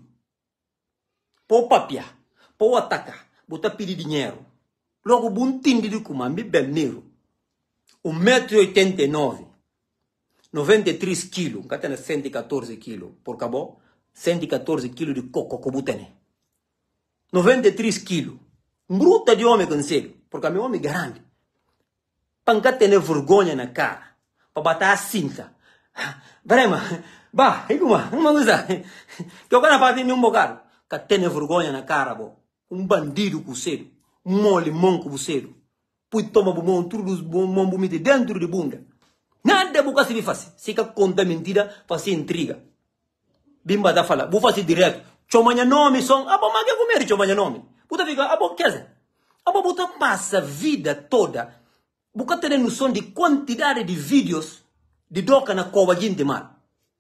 Pô papia, pô atacar, botar pedir dinheiro. Logo, bom tinde de como a mim Belmiro. Um metro e oitenta e nove. noventa e três quilos, cá tem cento e quatorze quilos, por cabo, cento e quatorze quilos de coco que botene. noventa e três quilos, bruta de homem conselho, porque meu homem grande. Panca tem vergonha na cara, para bater a cinta. Brema, bah, e como, uma coisa, que eu quero fazer nenhum bocado, que tem vergonha na cara, bo. Um bandido com cedo, um mole monco com cedo, pui toma bumão, tudo os bumão bumite dentro de bunda. Nada boca se fazer. Se que conta mentira, fazer intriga. Bimba da fala, vou fazer direto. Chomanha nome são, abo mas que comer chomanha nome. Puta fica, abo quer dizer. Abo puta passa a vida toda. Boca ter noção de quantidade de vídeos de doca na cova de mal.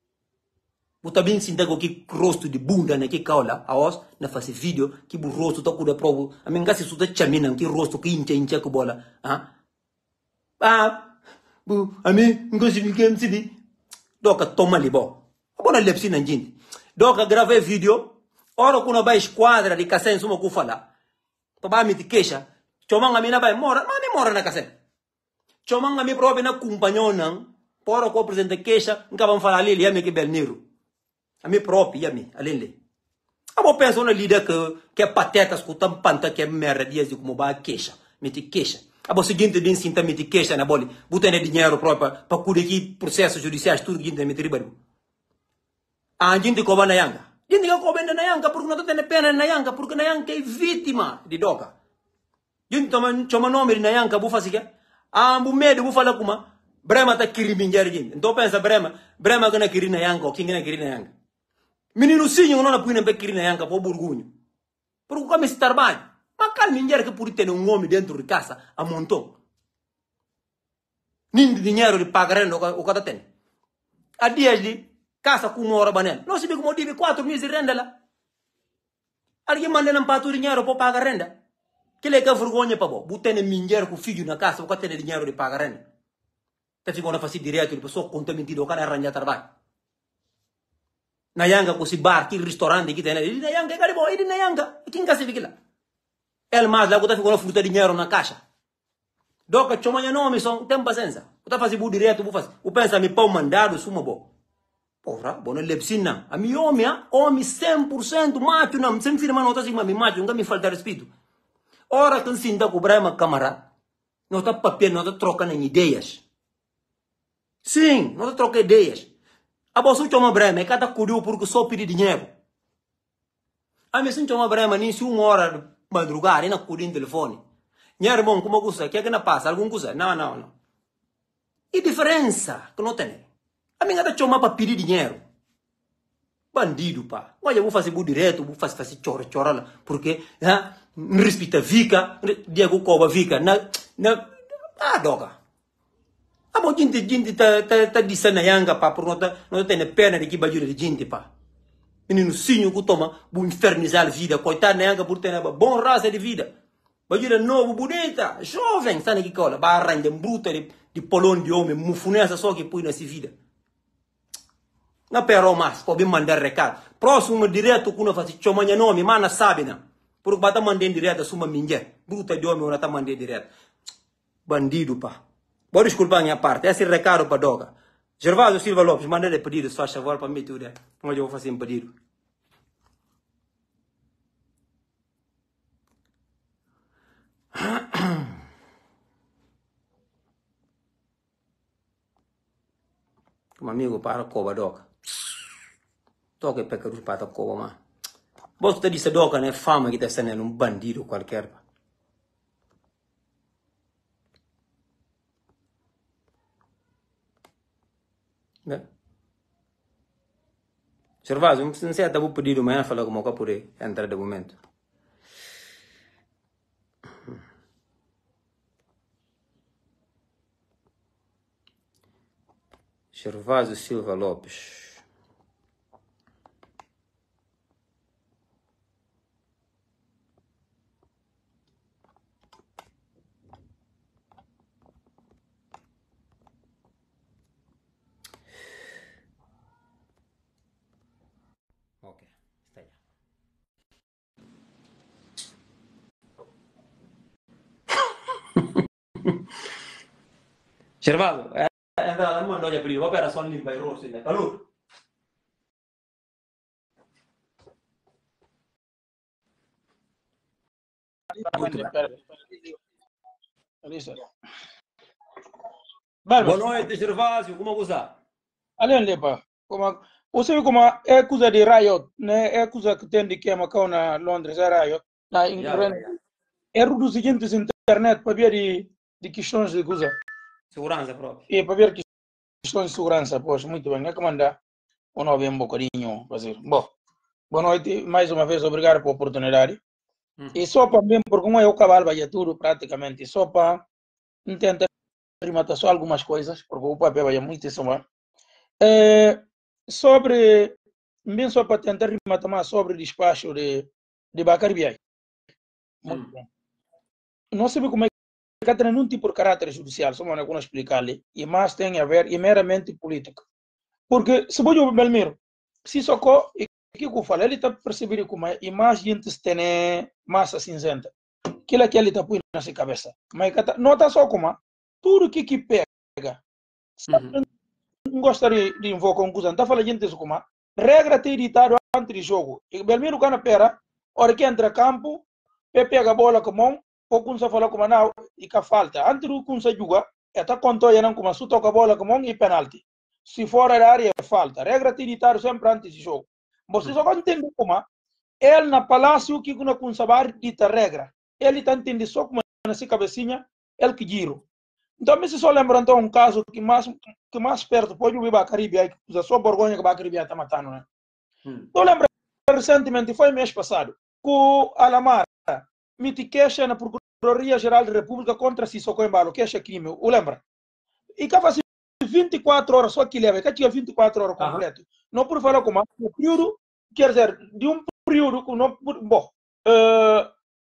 Puta bem sinta com que rosto de bunda na que caula, aos na fazer vídeo que bu rosto toco da prova. A mim gasi suta chamina que rosto que incha incha com bola. Ah. Ah. Bu, a mim, não consigo que me se doca toma ali, bom. Bona lepsi na gente. Doca gravei vídeo, ora kuna vai esquadra de cassem suma ku fala. Paba me te queixa, chomanga mina vai mora, mas me mora na cassem. Chomanga me próprio na companhão não, pora ko presente queixa, nunca vão falar ali, ele me que Belmiro. A mim próprio, ia me, ali ali. Abo pensa na lida que que é pateta escutando panta que é merda dias de como vai queixa, me te queixa. A seguinte din sinta me te queixa na boli, botando dinheiro próprio para cuidar aqui processos judiciais tudo que me tributo. A gente cobra na yanga. Gente que cobra na yanga porque não tem pena na yanga porque na yanga é vítima de doca. Gente toma chama nome na yanga bu fazer que a bu medo bu fala como Brema tá crime gente. Então pensa Brema, Brema que na crime na yanga, quem na crime na yanga. Menino sinho não na puina para crime na yanga por burgunho. Porque como esse trabalho mas calma, ninguém que pode ter um homem dentro de casa a montão. Nem de dinheiro de pagar o que tem. A dias de casa com uma hora banana. Não se vê como dive quatro meses de renda lá. Alguém manda não pagar dinheiro para pagar renda. Que é que é vergonha para você? Você tem dinheiro com filho na casa, você tem dinheiro de pagar renda. Você fica na fazer direto, a pessoa conta mentira, o cara arranja trabalho. Na yanga com esse bar, que restaurante que tem, ele na yanga, ele bom, ele na yanga, quem que se fica lá? El mais lá, você fica na fruta dinheiro na caixa. Doca, chama minha nome, só tem paciência. Você faz isso direto, você faz. Você pensa, me pão mandado, suma bom. Porra, bom, não lepsina. A minha homem, homem cem por cento macho, não, sem firma não está assim, mas me macho, nunca me falta respeito. Ora, que sinta com o Brahma, camarada, não está papel, não está trocando ideias. Sim, não está trocando ideias. A bolsa chama Brahma, é cada curioso porque só pedir dinheiro. A minha chama Brahma, nem se uma hora madrugada, ainda cuidando telefone. Minha irmã, como custa? Que é que não passa? Algum custa? Não, não, não. E diferença que não tem. A minha está chamando para pedir dinheiro. Bandido, pá. Olha, eu vou fazer bu direto, vou fazer fazer chora, chora lá. Porque, ah, não respeita Vika, Diego Coba Vika, na, na, ah, doga. A bom, gente, gente, tá, tá, tá dizendo na yanga, pá, por não tá, não tem pena de que bajura de gente, pá. menino sinho que toma, vou infernizar a vida, coitado nega por ter uma boa raça de vida. Bajira novo, bonita, jovem, sabe que cola, vai arranjar bruta de, de polão de homem, mufunesa só que põe nessa vida. Não perou mais, pode mandar recado. Próximo direto, quando faz chomanha nome, mana sabe não. Porque bata mandar direto, suma minha. Bruta de homem, ora tá mandando direto. Bandido, pá. Vou desculpar a minha parte, esse é recado para Doga. Gervásio Silva Lopes, manda de pedido, se faz favor para mim tudo. Onde eu vou fazer um pedido. Como amigo para Coba Doga. Toca e pecador para Coba, mas. Você disse Doga, né? Fama que está sendo um bandido qualquer. Né? Gervásio, não sei se eu pedido, mas eu falo como eu por entrar de momento. Gervásio Silva Lopes. Ok, está aí. Gervásio, é, é, não mandou de pedir, vou pegar só limpa e rosto, né? Calor. Muito bem. Boa noite, Gervásio, como você? Além lepa, como você como é coisa de riot, né? É coisa que tem de que é macau na Londres é riot, na Inglaterra. É rudo seguinte internet para ver de de questões de coisa. Segurança própria. E para ver questões de segurança, pois muito bem, né? Comandar ou não vem um bocadinho fazer. Bom, boa noite mais uma vez, obrigado pela oportunidade. Uhum. E só para mim, porque como eu cavalo vai tudo praticamente, só para tentar rematar só algumas coisas, porque o papel vai muito isso, mas é, sobre, bem só para tentar rematar mais sobre o despacho de, de Bacari Biai. Muito hum. bem. Não sei como é que tem nenhum tipo de caráter judicial, só não vou explicar-lhe, e mais tem a ver, e meramente político. Porque, se vou o Belmiro, se só que que eu falo, ele está percebendo como é, e mais gente tem massa cinzenta. Aquilo é que ele está põe na sua cabeça. Mas não está só como, tudo que que pega. Uhum. Não gostaria de invocar um coisa, não está falando gente isso como, regra tem ditado antes de jogo. E Belmiro cana pera, hora que entra campo, pega a bola com mão, ou quando se fala como não, e que falta. Antes do quando se joga, está contando não como se toca a bola com mão e penalti. Se fora da área, falta. Regra tem ditado sempre antes de jogo. Você só entende como ele na palácio que não com saber dita regra. Ele está entendendo só como nessa cabecinha, ele que giro. Então, me se só lembra então um caso que mais que mais perto pode vir para a Caribe, que usa só Borgonha que a Caribe está matando, né? Hum. Eu lembro recentemente, foi mês passado, que o Alamar me te queixa na Procuradoria Geral da República contra Sissoko Embalo, queixa crime, eu lembra? E que faz vinte e quatro horas só que leva, que tinha vinte e quatro horas completo. Uh-huh. Não por falar como o período, quer dizer, de um período que não, bom, uh,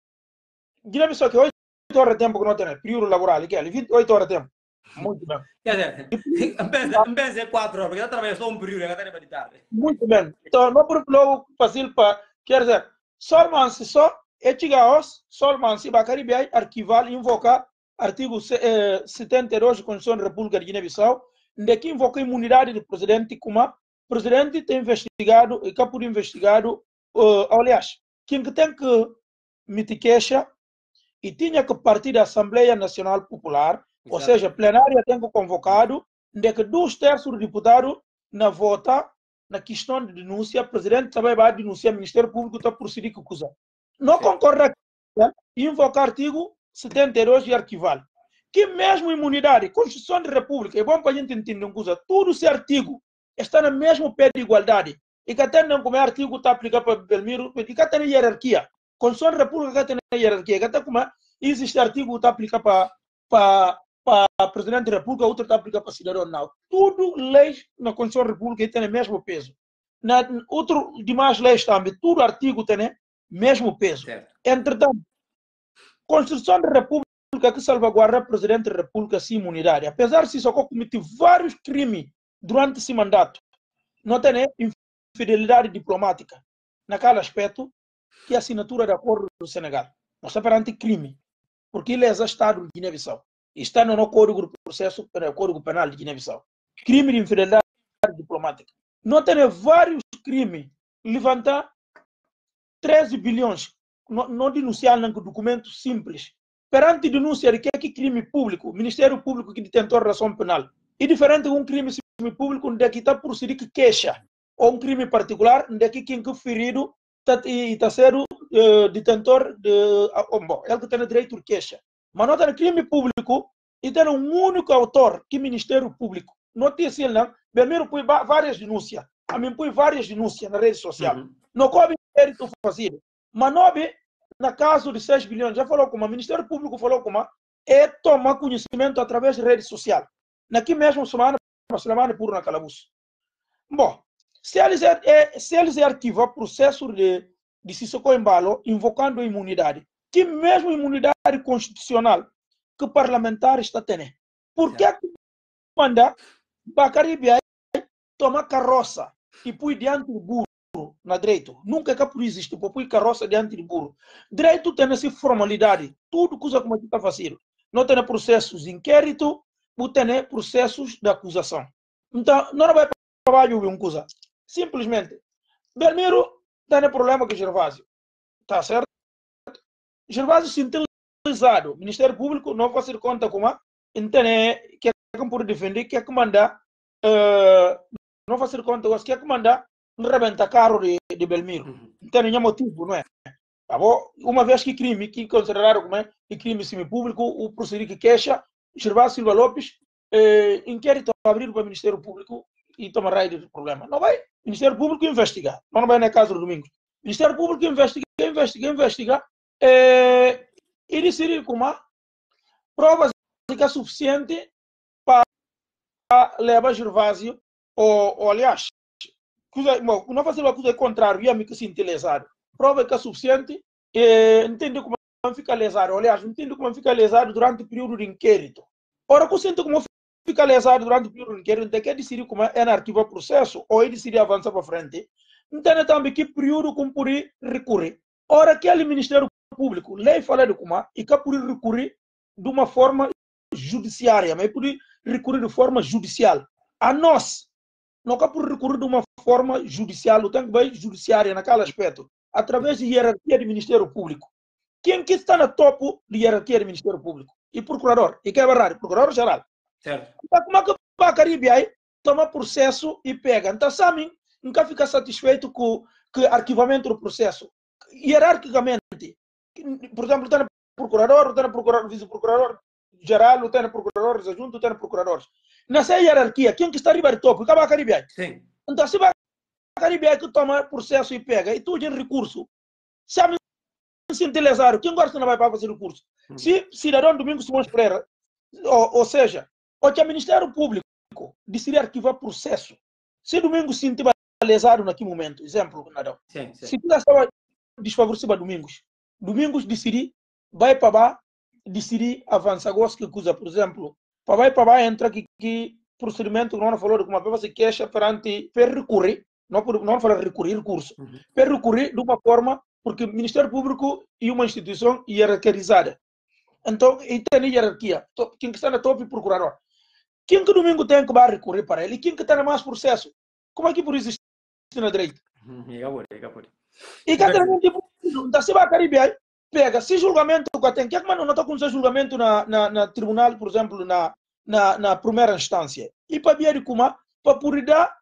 digamos só que oito horas de tempo que não tem, período laboral, que é vinte e oito horas de tempo. Muito bem. Quer dizer, em vez de quatro horas, porque já trabalha só um período, já está de tarde. Muito bem. Então, não por logo fácil para, quer dizer, só se só, é chegaos, só se vai Caribe, arquivar e invocar artigo setenta e dois da Constituição da República de Guiné-Bissau, de que invoca a imunidade do presidente, como o presidente tem investigado, e que por investigado, uh, aliás, quem que tem que me queixa e tinha que partir da Assembleia Nacional Popular, exato. Ou seja, plenária tem que convocado, de que dois terços do deputado na vota, na questão de denúncia, o presidente também vai denunciar, o Ministério Público está procedindo com coisa. Não sim. Concorda com invocar artigo setenta e dois e arquivar. Que mesmo imunidade, Constituição da República, é bom para a gente entender uma coisa, tudo esse artigo está no mesmo pé de igualdade. E que até não como é artigo está aplicado para Belmiro, e que até na hierarquia. Constituição da República tem na hierarquia, que até como existe artigo que está aplicado para, para, para Presidente da República, outro está aplicado para cidadão. Não. Tudo leis na Constituição da República tem o mesmo peso. na outro demais leis também, tudo artigo tem né, mesmo peso. Certo. Entretanto, Constituição da República que salvaguarda o Presidente da República sem imunidade, apesar de Sissoko cometer vários crimes durante esse mandato, não tem né, infidelidade diplomática naquele aspecto que a assinatura de acordo do Senegal. Não está perante crime, porque ele é Estado de Guiné-Bissau. Está no Código do Processo, no Código Penal de Guiné-Bissau. Crime de infidelidade diplomática. Não tem vários crimes, levantar treze bilhões, não, não denunciar nem documento simples. Perante denúncia de que é crime público, Ministério Público que detentor de ação penal, e diferente de um crime público onde aqui está por ser que queixa, ou um crime particular onde aqui quem que ferido está sendo uh, detentor de... Uh, bom, ele que tem direito de queixa. Mas não tem crime público e tem um único autor, que é o Ministério Público. Não tem assim, não. Primeiro, põe várias denúncias. A mim, põe várias denúncias na rede social. Uhum. Não coube mérito fazer. Mas não houve, na caso de seis bilhões, já falou como o Ministério Público falou como é tomar conhecimento através de rede social. Naqui mesmo, semana, semana por na calabouço. Bom, se eles, é, se eles arquivam o processo de, de Sissoko Embalo, invocando a imunidade, que mesmo imunidade constitucional que o parlamentar está tendo, por que manda Bakary Biaye tomar carroça e põe diante do burro na direito? Nunca é que por existe, põe carroça diante do burro. Direito tem essa formalidade, tudo coisa como está fazendo. Não tem processos de inquérito, não tem processos de acusação. Então, não vai trabalhar uma coisa. Simplesmente, primeiro, tem problema com Gervásio. Tá certo? Gervásio sintetizado. O Ministério Público não faz conta como entende que é que por defender, que é que mandar, uh, não faz conta, que é que mandar rebenta carro de, de Belmiro. Não tem nenhum motivo, não é? Tá bom? Uma vez que crime, que consideraram como é, que crime semi-público, o procedimento que queixa, Gervásio Silva Lopes, eh, inquérito abrir para o Ministério Público e tomar raio do problema. Não vai? O Ministério Público investiga. Não vai na casa do domingo. O Ministério Público investiga, investiga, investiga, eh, e decidir como provas que é suficiente para levar Gervásio, ou, ou aliás, coisa, bom, não fazer uma coisa contrária, e a mim que se lesado. Prova que é suficiente, eh, entende como fica lesado, aliás, entende como fica lesado durante o período de inquérito. Ora, que sente como fica lesado durante o período de inquérito, tem que decidir como é arquivar o processo, ou ele decidir avançar para frente, entende também que período como por recorrer. Ora, aquele Ministério Público, lei fala de como e que por recorrer de uma forma judiciária, mas por recorrer de forma judicial. A nós, não é por recorrer de uma forma judicial, não tem que ver judiciária naquele aspecto, através de hierarquia do Ministério Público. Quem que está no topo de hierarquia do Ministério Público? E procurador. E que é verdade, procurador-geral. Certo. Então, como é que o Bakary Biaye toma processo e pega? Então, Samin nunca fica satisfeito com o arquivamento do processo. Hierarquicamente, por exemplo, tem procurador, tem procurador, vice-procurador geral, tem procuradores adjuntos, tem procuradores. Nessa hierarquia, quem que está arriba de topo? É o Bakary Biaye. Sim. Então, se o Bakary Biaye que toma processo e pega, e tu tem recurso, Samin se intelezaram, quem gosta não vai para fazer recurso? Hum. Se cidadão Domingos Simões Pereira, ou, ou seja, o que o Ministério Público decidir arquivar processo, se Domingos se estiver lesado naquele momento, exemplo, Nadão, sim, sim. Se tu estava desfavorecido a Domingos, Domingos decidir, vai para lá, decidir avançar, gosto que coisa, por exemplo, para vai para lá, entra que, que procedimento, não falou de como a pessoa se queixa perante, per recorrer, não, não falar recorrer, recurso, uhum. Per recorrer de uma forma, porque o Ministério Público é uma instituição hierarquizada. Então, e tem hierarquia. Quem está na top é o procurador. Quem que domingo tem que vai recorrer para ele? E quem que está no mais processo? Como é que por isso na direita? E acabou, acabou. E cada um tipo, da se vai Caribe, pega, se julgamento que tem, que é que não está com seu julgamento na, na, na tribunal, por exemplo, na, na, na primeira instância. E para ver como, para poder dar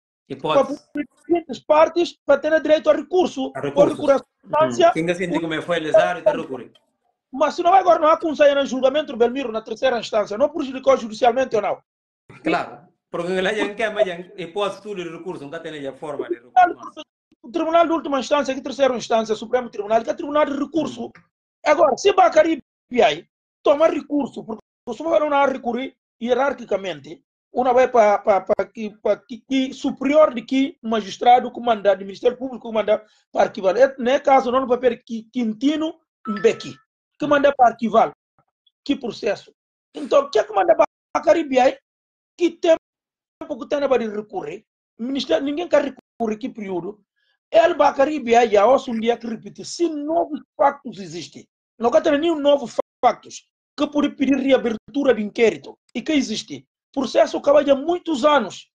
as partes para ter direito a recurso. A recurso à instância. Quem que sente como foi lesado e está recorrendo. Mas se não vai agora não há como sair no julgamento do Belmiro na terceira instância, não prejudicou judicialmente ou não? Claro, porque ele não quer mais hipótese tudo de recurso, não tem a forma de recurso. O tribunal de última instância, que terceira instância, Supremo Tribunal, que é tribunal de recurso. Agora, se Bakary Biaye toma recurso, porque o senhor não há recorrer hierarquicamente, uma vai para para que para que superior de que magistrado comandante do Ministério Público comandante para arquivar. É caso não vai per que Quintino Mbeki que manda para arquivar que processo. Então que é que manda para Caribe que tempo que tem para recorrer. Ministério ninguém quer recorrer que período. Ele vai Caribe já hoje um dia que repete se novos factos existem. Não tem nenhum novo factos que pode pedir reabertura de inquérito e que existe. Processo que vai há muitos anos.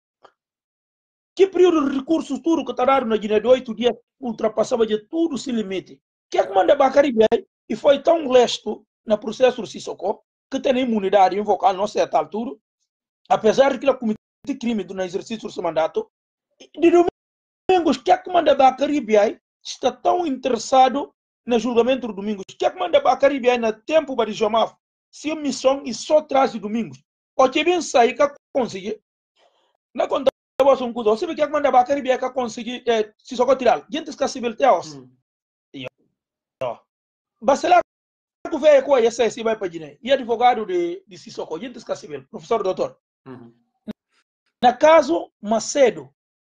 Que período de recursos tudo que está dado na Guiné de oito dias ultrapassava de tudo se limite. Que é que manda Bacaribe e foi tão lesto no processo de Sissoko que tem imunidade invocar não sei a tal altura, apesar de que ele cometeu crime no exercício do seu mandato. De Domingos, que é que manda Bacaribe está tão interessado no julgamento do Domingos? Que é que manda Bacaribe no tempo para Jomaf se a missão e só traz de Domingos? O que bem sair que conseguir na conta um cudo você vê que manda Bacari bem que conseguir se só tirar gente está civil teos e ó baselar que veio com essa se vai para Guiné e advogado de de Sissoko gente está civil professor doutor na caso Macedo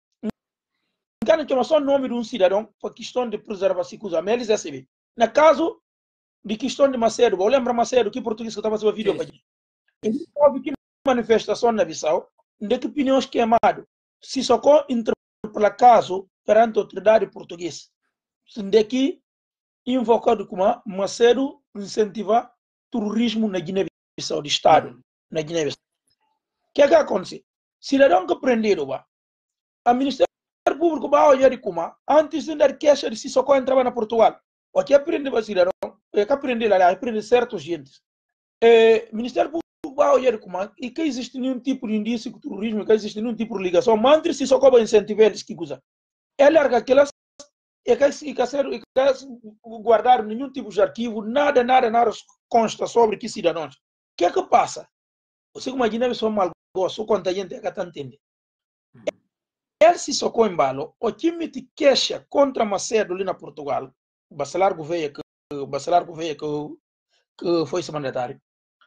cara que só nome de um cidadão por questão de preservar se coisa mas eles recebem na caso de questão de Macedo vou lembrar Macedo que português que estava fazendo vídeo para ele sabe que manifestação na Bissau, de que opiniões queimadas, se socou pelo caso perante a autoridade portuguesa, de que invocado como Macedo incentivar terrorismo na Guiné-Bissau, de Estado, uhum. na Guiné-Bissau. O que é que acontece? Cidadão que prenderam, a Ministério Público vai olhar de como, antes de dar queixa de se socou entrava na Portugal, o que aprende o cidadão, é que aprende lá, aprende certos gentes. É, Ministério Público e que existe nenhum tipo de indício de terrorismo, que existe nenhum tipo de ligação, mantre se só como incentivar eles que usa. Ele larga aquelas e que ser guardar nenhum tipo de arquivo, nada, nada, nada consta sobre que cidadãos. O que é que passa? Você imagina só mal gosto, quanta gente é que está entendendo. Ele se socou em balo, o time de queixa contra Macedo ali na Portugal, o Bacelar Gouveia, que o Bacelar Gouveia que, que foi esse mandatário.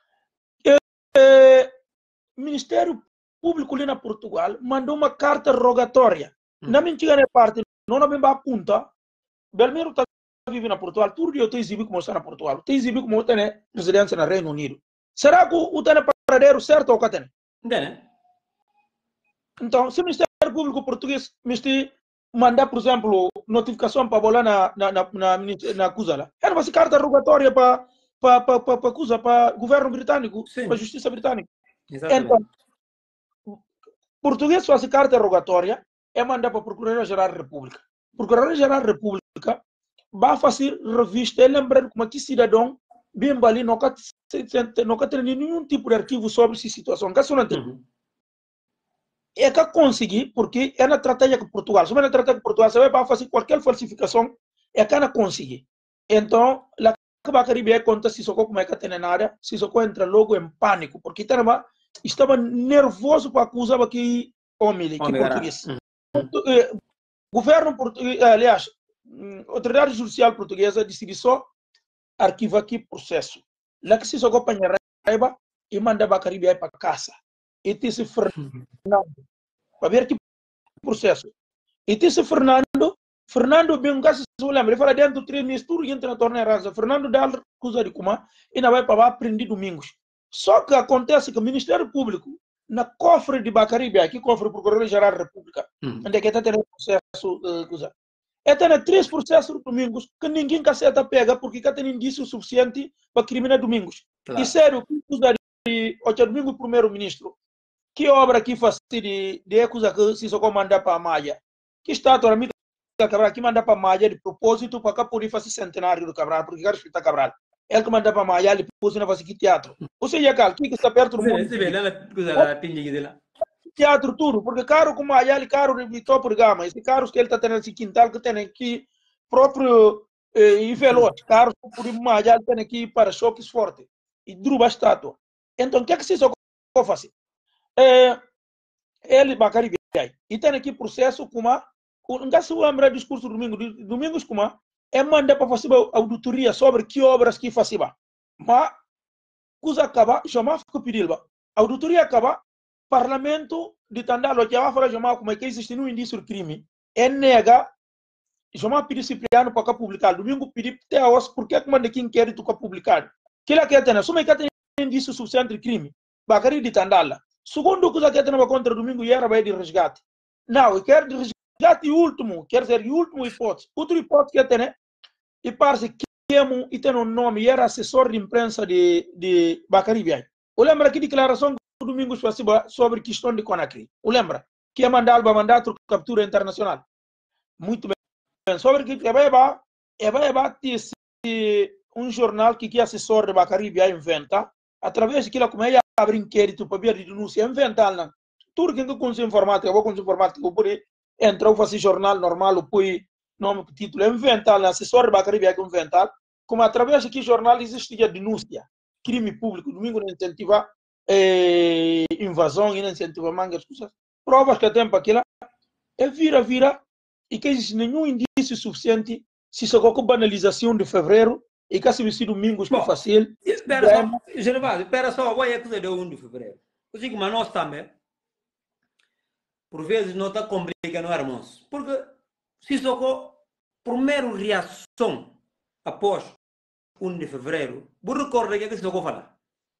É, Ministério Público ali na Portugal mandou uma carta rogatória. Hum. Na mentira parte, não na mesma apunta. Belmiro está vivendo na Portugal, tudo eu te exibi como está na Portugal. Te exibi como está na residência no Reino Unido. Será que o está na paradeiro certo ou que tem? Então, se o Ministério Público Português me mandar, por exemplo, notificação para bolar na na na na, na acusada, era uma carta rogatória para para para para para para governo britânico, para a justiça britânica. Exatamente. Então, português faz carta rogatória é mandar para a Procuradoria-Geral da República. Procuradoria-Geral da República vai fazer revista e lembrar como que cidadão bem ali não tem nenhum tipo de arquivo sobre essa situação. Caso não tem. Uhum. É que conseguir, porque é na estratégia com Portugal. Se não é na estratégia com Portugal, você vai fazer qualquer falsificação, é que não conseguir. Então, lá que vai querer conta se socorro como é que tem nada, se socorro entra logo em pânico, porque estava, estava nervoso para acusar que homem, que português. Uhum. Governo português, aliás, autoridade judicial portuguesa decidiu só arquivar aqui processo. Lá que se socorro para raiva e mandava a Caribe para casa. E disse Fernando, para ver que processo. E disse Fernando, Fernando bem um se lembra, ele fala dentro do três meses, tudo entra na torneira rasa. Fernando dá a coisa de como e não vai para aprender domingos. Só que acontece que o Ministério Público, na cofre de Bacaribe, aqui cofre do Procuradoria-Geral da República, hum. onde é que está tendo processo, uh, coisa. É tendo três processos de domingos que ninguém caceta pega porque está tendo indício suficiente para criminar domingos. Claro. E sério, que coisa de o domingo primeiro-ministro, que obra que faz de de coisa que se só mandar para a Maia, que está a amiga Cabral que manda para a Maia de propósito para cá poder fazer centenário do Cabral, porque quer respeitar Cabral. Ele que manda para a Maia, ele pôs na fazer teatro. Ou seja, cara, que está perto do mundo. Teatro tudo, porque caro como Maia, ele caro de topo de gama, esse caros que ele está tendo esse quintal que tem aqui próprio e veloz, caros por Maia, ele tem aqui para choques fortes e druba estátua. Então, o que é que se só faz? É, ele Bacaribe e tem aqui processo como não se lembra do discurso do domingo domingos como é mandar para fazer auditoria sobre que obras que fazia mas coisa acaba jamais fica pedindo auditoria acaba parlamento de Tandalo, que vai falar chamar como é que existe no indício de crime, é nega, chamar pedir Cipriano para publicar. Domingo pedir até a os porque é que manda quem quer tu publicar. Que lá quer ter, só me quer ter indício suficiente de crime. Bacari de Tandala. Segundo coisa que tem contra domingo e era vai de resgate. Não, eu quero de resgate último, quer dizer, o último hipótese. Outro hipótese que tem, e parece que e tem um nome, e era assessor de imprensa de, de Bacari Biai. Eu lembro aqui de declaração do domingo sobre questão de Conakry. Eu lembro que é mandado para mandato de captura internacional. Muito bem. Sobre que é vai é vai um jornal que que assessor de Bacari Biai inventa, através de que ela começa a abrir inquérito para ver de denúncia, inventar lá. Tudo que com informática, vou com informática, eu por entrar fazer jornal normal, eu põe nome, título, inventar lá, assessor de Bacari Biai inventar, como através de que jornal existe a denúncia, crime público, domingo não incentiva eh, invasão, não incentiva mangas, coisas. Provas que tem para aquilo, é vira, vira, e que existe nenhum indício suficiente se só com banalização de fevereiro e que se vestido domingos que fácil. Espera só, Gervásio, espera só, vai a coisa de um de fevereiro. Eu digo, mas nós também, por vezes, não está complicando, irmãos, porque se só com primeira reação após um de fevereiro, vou recordar que é que se só com falar.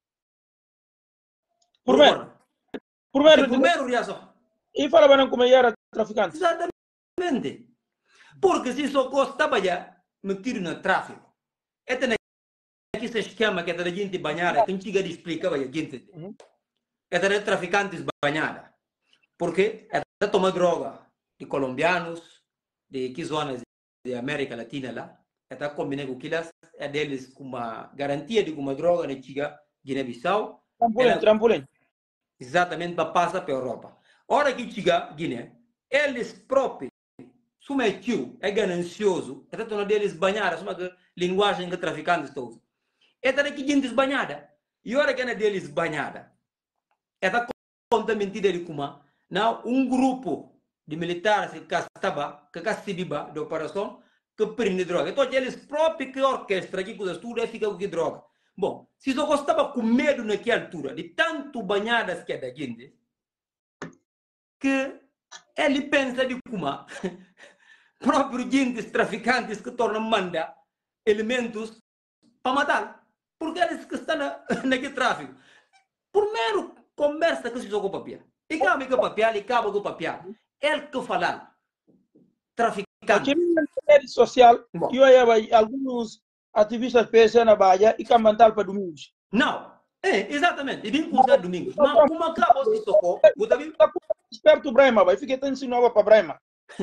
Primeiro, primeiro, primeiro reação. E fala bem como era traficante. Exatamente. Porque se só estava já metido no tráfico, é tem aqui esse esquema que a gente banhada, que a gente explicava a gente. É tem traficantes banhada. Porque é tomar droga de colombianos, de que zonas de América Latina lá, é tá combinando com aquelas, é deles com uma garantia de uma droga na Chiga, Guiné-Bissau. Trampolim, trampolim. Exatamente para passar para a Europa. Hora que chega Guiné, eles próprios, submetido, é ganancioso, é tanto deles banhada, suma que linguagem que traficantes estão. É tanto que gente banhada, e hora que é deles banhada, é tanto conta mentira de como, não, um grupo de militares que estava, que estava de operação, que prende droga. Então eles próprios que orquestra, que coisas tudo, é fica com que droga. Bom, se só gostava com medo naquela altura, de tanto banhadas que é da gente, que ele pensa de como próprios gente traficantes que tornam manda elementos para matar. Porque eles que estão na, naquele tráfico. Primeiro, conversa que se só com o papel. E cabe com o papel, e cabe com o papel. Ele que fala, traficante. Aqui na rede social, eu ia alguns ativistas P S na Bahia e camantal para domingos. Não, é, exatamente. E vim usar domingos. Mas como acabou se socorro, você viu? Esperto Brahma, vai ficar tendo nova para Brahma.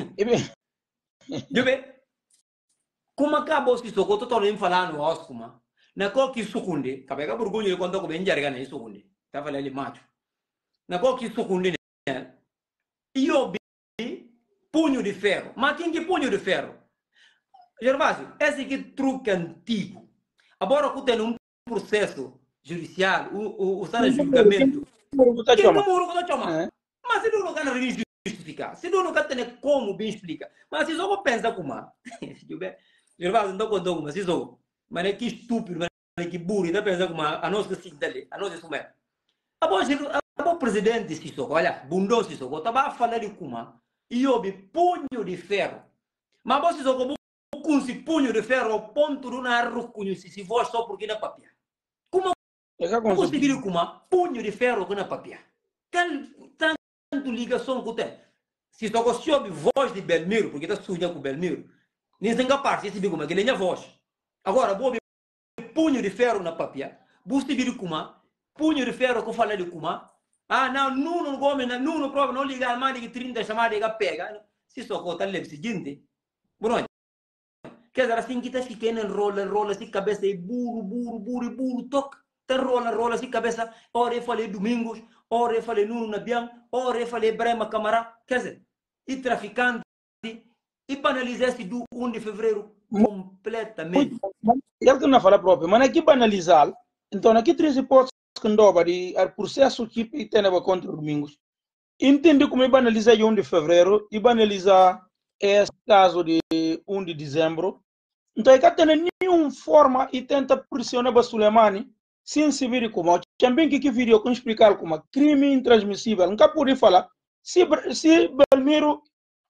Eu vejo. Como acabou se socorro, tu torna falando no Oscuma. Na qual que sucunde, cabega burgunho quando eu bem jarga nem sucunde. Tá falando ali macho. Na qual que sucunde, né? E eu vi punho de ferro. Mas quem que punho de ferro? Gervásio, esse que truque antigo. Agora que tem um processo judicial, o, o, o julgamento. Que número que está chamando? Mas se não quer justificar, se não quer ter como bem explicar. Mas se só pensa como, Gervásio, não contou como, se só, mas é que estúpido, mas é que burro, não pensa como, a nós que se dele, a nós que se é. O presidente se só, olha, bundão se só, estava a falar de como, e houve punho de ferro. Mas você só como com esse punho de ferro ao ponto de não arrucunho se for só porque não é papel. Como conseguir com uma punho de ferro que não é papel? Tanto ligação que tem. Se só você ouve voz de Belmiro, porque está suja com Belmiro, nem sem capaz, esse bico, mas ele nem é voz. Agora, vou ver punho de ferro na papel, você vir com uma punho de ferro que fala de kuma. Ah, não, não, não gomes, não, não prova, não liga mais de trinta chamadas e pega. Se só conta o seguinte, Bruno. Quer dizer, assim que está ficando, enrola, enrola, assim, cabeça, e burro, burro, burro, burro, toque, enrola, enrola, assim, cabeça, ora eu falei domingos, ora eu falei Nuno Nabian, ora eu falei Brema Camará, quer dizer, e traficante, e banalizar-se do um de fevereiro completamente. Ele que não fala próprio, mas aqui banalizar, então aqui três hipóteses que não de o processo que tem contra domingos. Entende como banalizar o um de fevereiro e banalizar esse caso de um de dezembro. Então, ele não tem nenhuma forma e tenta pressionar o Suleimani sem se vir como também que que vídeo com explicar como crime intransmissível. Nunca pude falar. Se, se Belmiro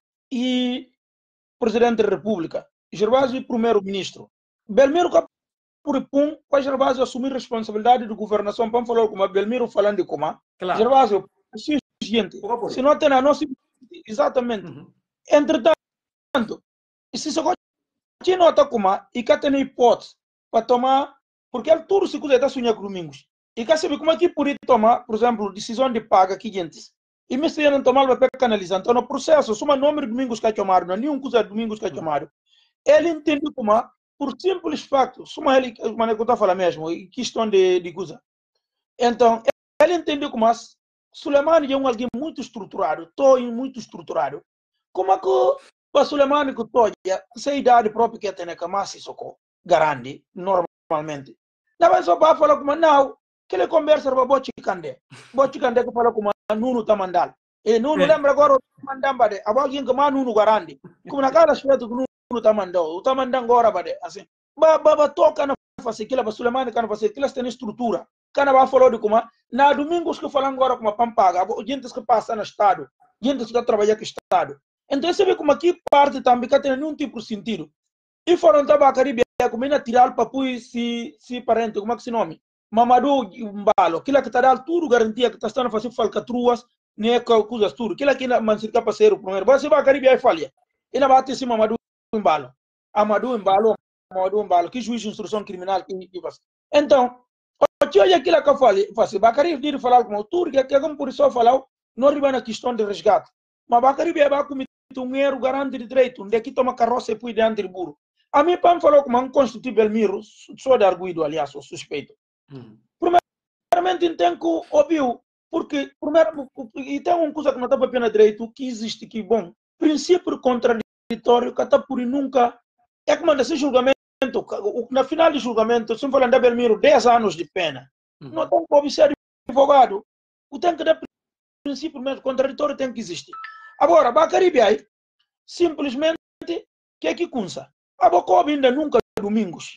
e Presidente da República, Gervásio e Primeiro-Ministro, Belmiro que por pum, para Gervásio assumir responsabilidade de governação, para falar como Belmiro falando de como, Claro. Gervásio, se gente, se não tem a nossa, exatamente. Uhum. Entretanto, se você continua a como e que tem hipótese para tomar, porque ele tudo se cuida da sonhar com domingos. E quer saber como é que pode tomar, por exemplo, decisão de paga aqui gente. E me se não tomar para canalizar. Então, no processo, soma número de domingos que é chamado, não é nenhum coisa de domingos que é chamado. Ele entende como, por simples facto, soma ele, mas eu estou falando mesmo, questão de, de coisa. Então, ele entende como, Suleimani é um alguém muito estruturado, estou muito estruturado. Como é que o Suleimani que estou, essa idade própria que tem que mais se socorre, garante, normalmente. Não vai só para falar como, não, que ele conversa para Bochi Kande. Bochi Kande que fala como, Nuno Tamandal. E Nuno lembra agora o Tamandamba de, a alguém que mais Nuno garante. Como na cara espeto que Nuno Tamandal, o Tamandang agora, bade, assim. Baba toca na face, que ela Suleimani que não faz, que ela tem estrutura. Kana vai falar de como, na domingos que falam agora como pampaga, gente que passa no estado, gente que trabalha com o estado. Então você vê como aqui parte também que tem nenhum tipo de sentido. E foram para Caribe, como ainda tirar o papo se se parente, como é que se nome? Mamadou Mbalo, aquilo que está dando tudo garantia que está estando a fazer falcatruas, nem coisas tudo. Aquilo que ainda mansirca para ser o primeiro. Você vai a Caribe e falha. Ainda vai ter esse Mamadou Mbalo. Amadou Mbalo, Amadou Mbalo, que juiz de instrução criminal que faz. Então, olha aquilo que eu falei, você vai querer falar com o Turco, que é como por isso eu falar, não arriba na questão de resgate. Mas vai querer vai cometer um erro garante de direito, onde aqui toma carroça e põe dentro de burro. A mim, para falar como um constitutivo Belmiro, só de arguido, aliás, o suspeito. Hum. Primeiramente, entendo que ouviu, porque, primeiro, e tem uma coisa que não está para pena direito, que existe, que, bom, princípio contraditório, que está por nunca, é como esse julgamento, na final do julgamento, se for andar Belmiro, dez anos de pena, hum. não tem como ser advogado, o tem que dar princípio mesmo, contraditório tem que existir. Agora, Bacaribe aí, simplesmente, que é que cunsa? A Bocob ainda nunca domingos.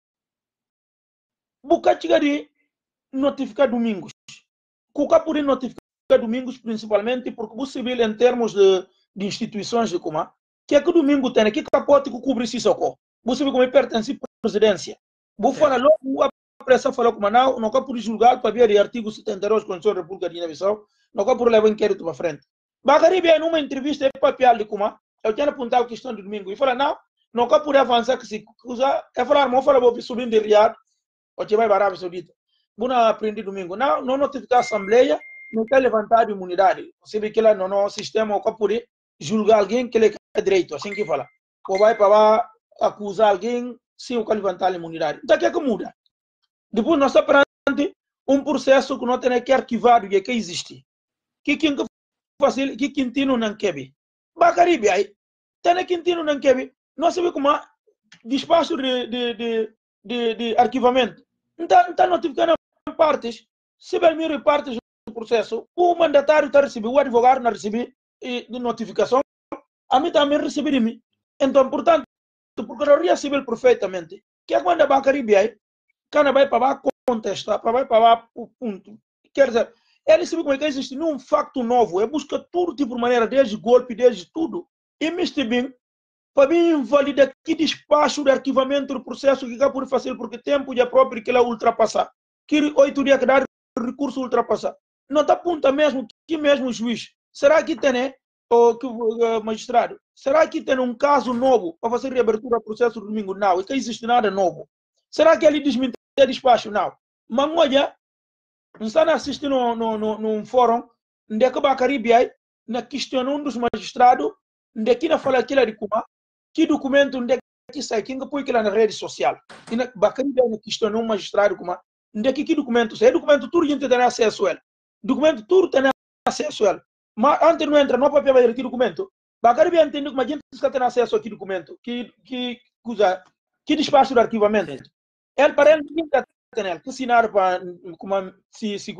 Buca de notificar domingos. Cuca por notificar domingos, principalmente porque o civil, em termos de, de instituições de Coma, que é que domingo tem, que capote que cobre se socorro. Você vê como pertence à presidência. Vou falar logo, a pressa falou como não, não cá por julgar para ver o artigo setenta e dois da Constituição da República de Guiné-Bissau, não cá por levar inquérito para frente. Bacaribe, numa entrevista em papel de Coma, eu tinha apontado a questão do domingo, e falou, não, não cá por avançar que se usa, é falar, não fala, vou subir de Riad, ou te vai para a Arábia Saudita. Vou aprender domingo. Não, não notificar a Assembleia, não quer levantar a imunidade. Você vê que lá no nosso sistema, ou cá por julgar alguém que ele é direito, assim que fala. Ou vai para lá acusar alguém sem o levantar a imunidade. Então, o que é que muda? Depois, nós estamos perante um processo que não tem que arquivar e que existe. Que quem que faz que Quintino não quer. Bacaribe aí, tem Quintino não quer. Nós sabemos como despacho de, de, de, de, de arquivamento. Então, está notificando partes. Se Belmiro e partes do processo, o mandatário está recebendo, o advogado não recebe de notificação, a mim também recebe de mim. Então, portanto, a Procuradoria Civil perfeitamente, que é quando a Bacaribe aí, quando vai para contestar, para vai para o ponto. Quer dizer, ele sabe como é que existe um facto novo, é busca todo tipo de maneira, desde golpe, desde tudo. E me bem, para mim, invalida que despacho de arquivamento do processo que está por fazer, porque tempo já próprio que ela ultrapassar. Que oito dias que dá recurso ultrapassar. Não está aponta mesmo que mesmo o juiz. Será que tem, né? Ou que o magistrado? Será que tem um caso novo para fazer reabertura do processo do domingo? Não, e que existe nada novo. Será que ele desmentiu despacho? Não. Mas olha, não está assistindo no, no, num fórum, onde é que o Bacaribe aí, na questionou um dos magistrados, onde é que fala aquilo de como, que documento onde é que sai, quem põe aquilo na rede social. E na Bacaribe aí questionou um magistrado como, onde é que que documento sai? Documento tudo a gente tem acesso a ele. Documento tudo tem acesso a ele. Mas antes não entra, não papel vai que documento. Bacaribe entende como a gente está tendo acesso a que documento, que, que, que, que despacho de arquivamento. Ele para ele ninguém está tendo ele, que assinar para, como se, se,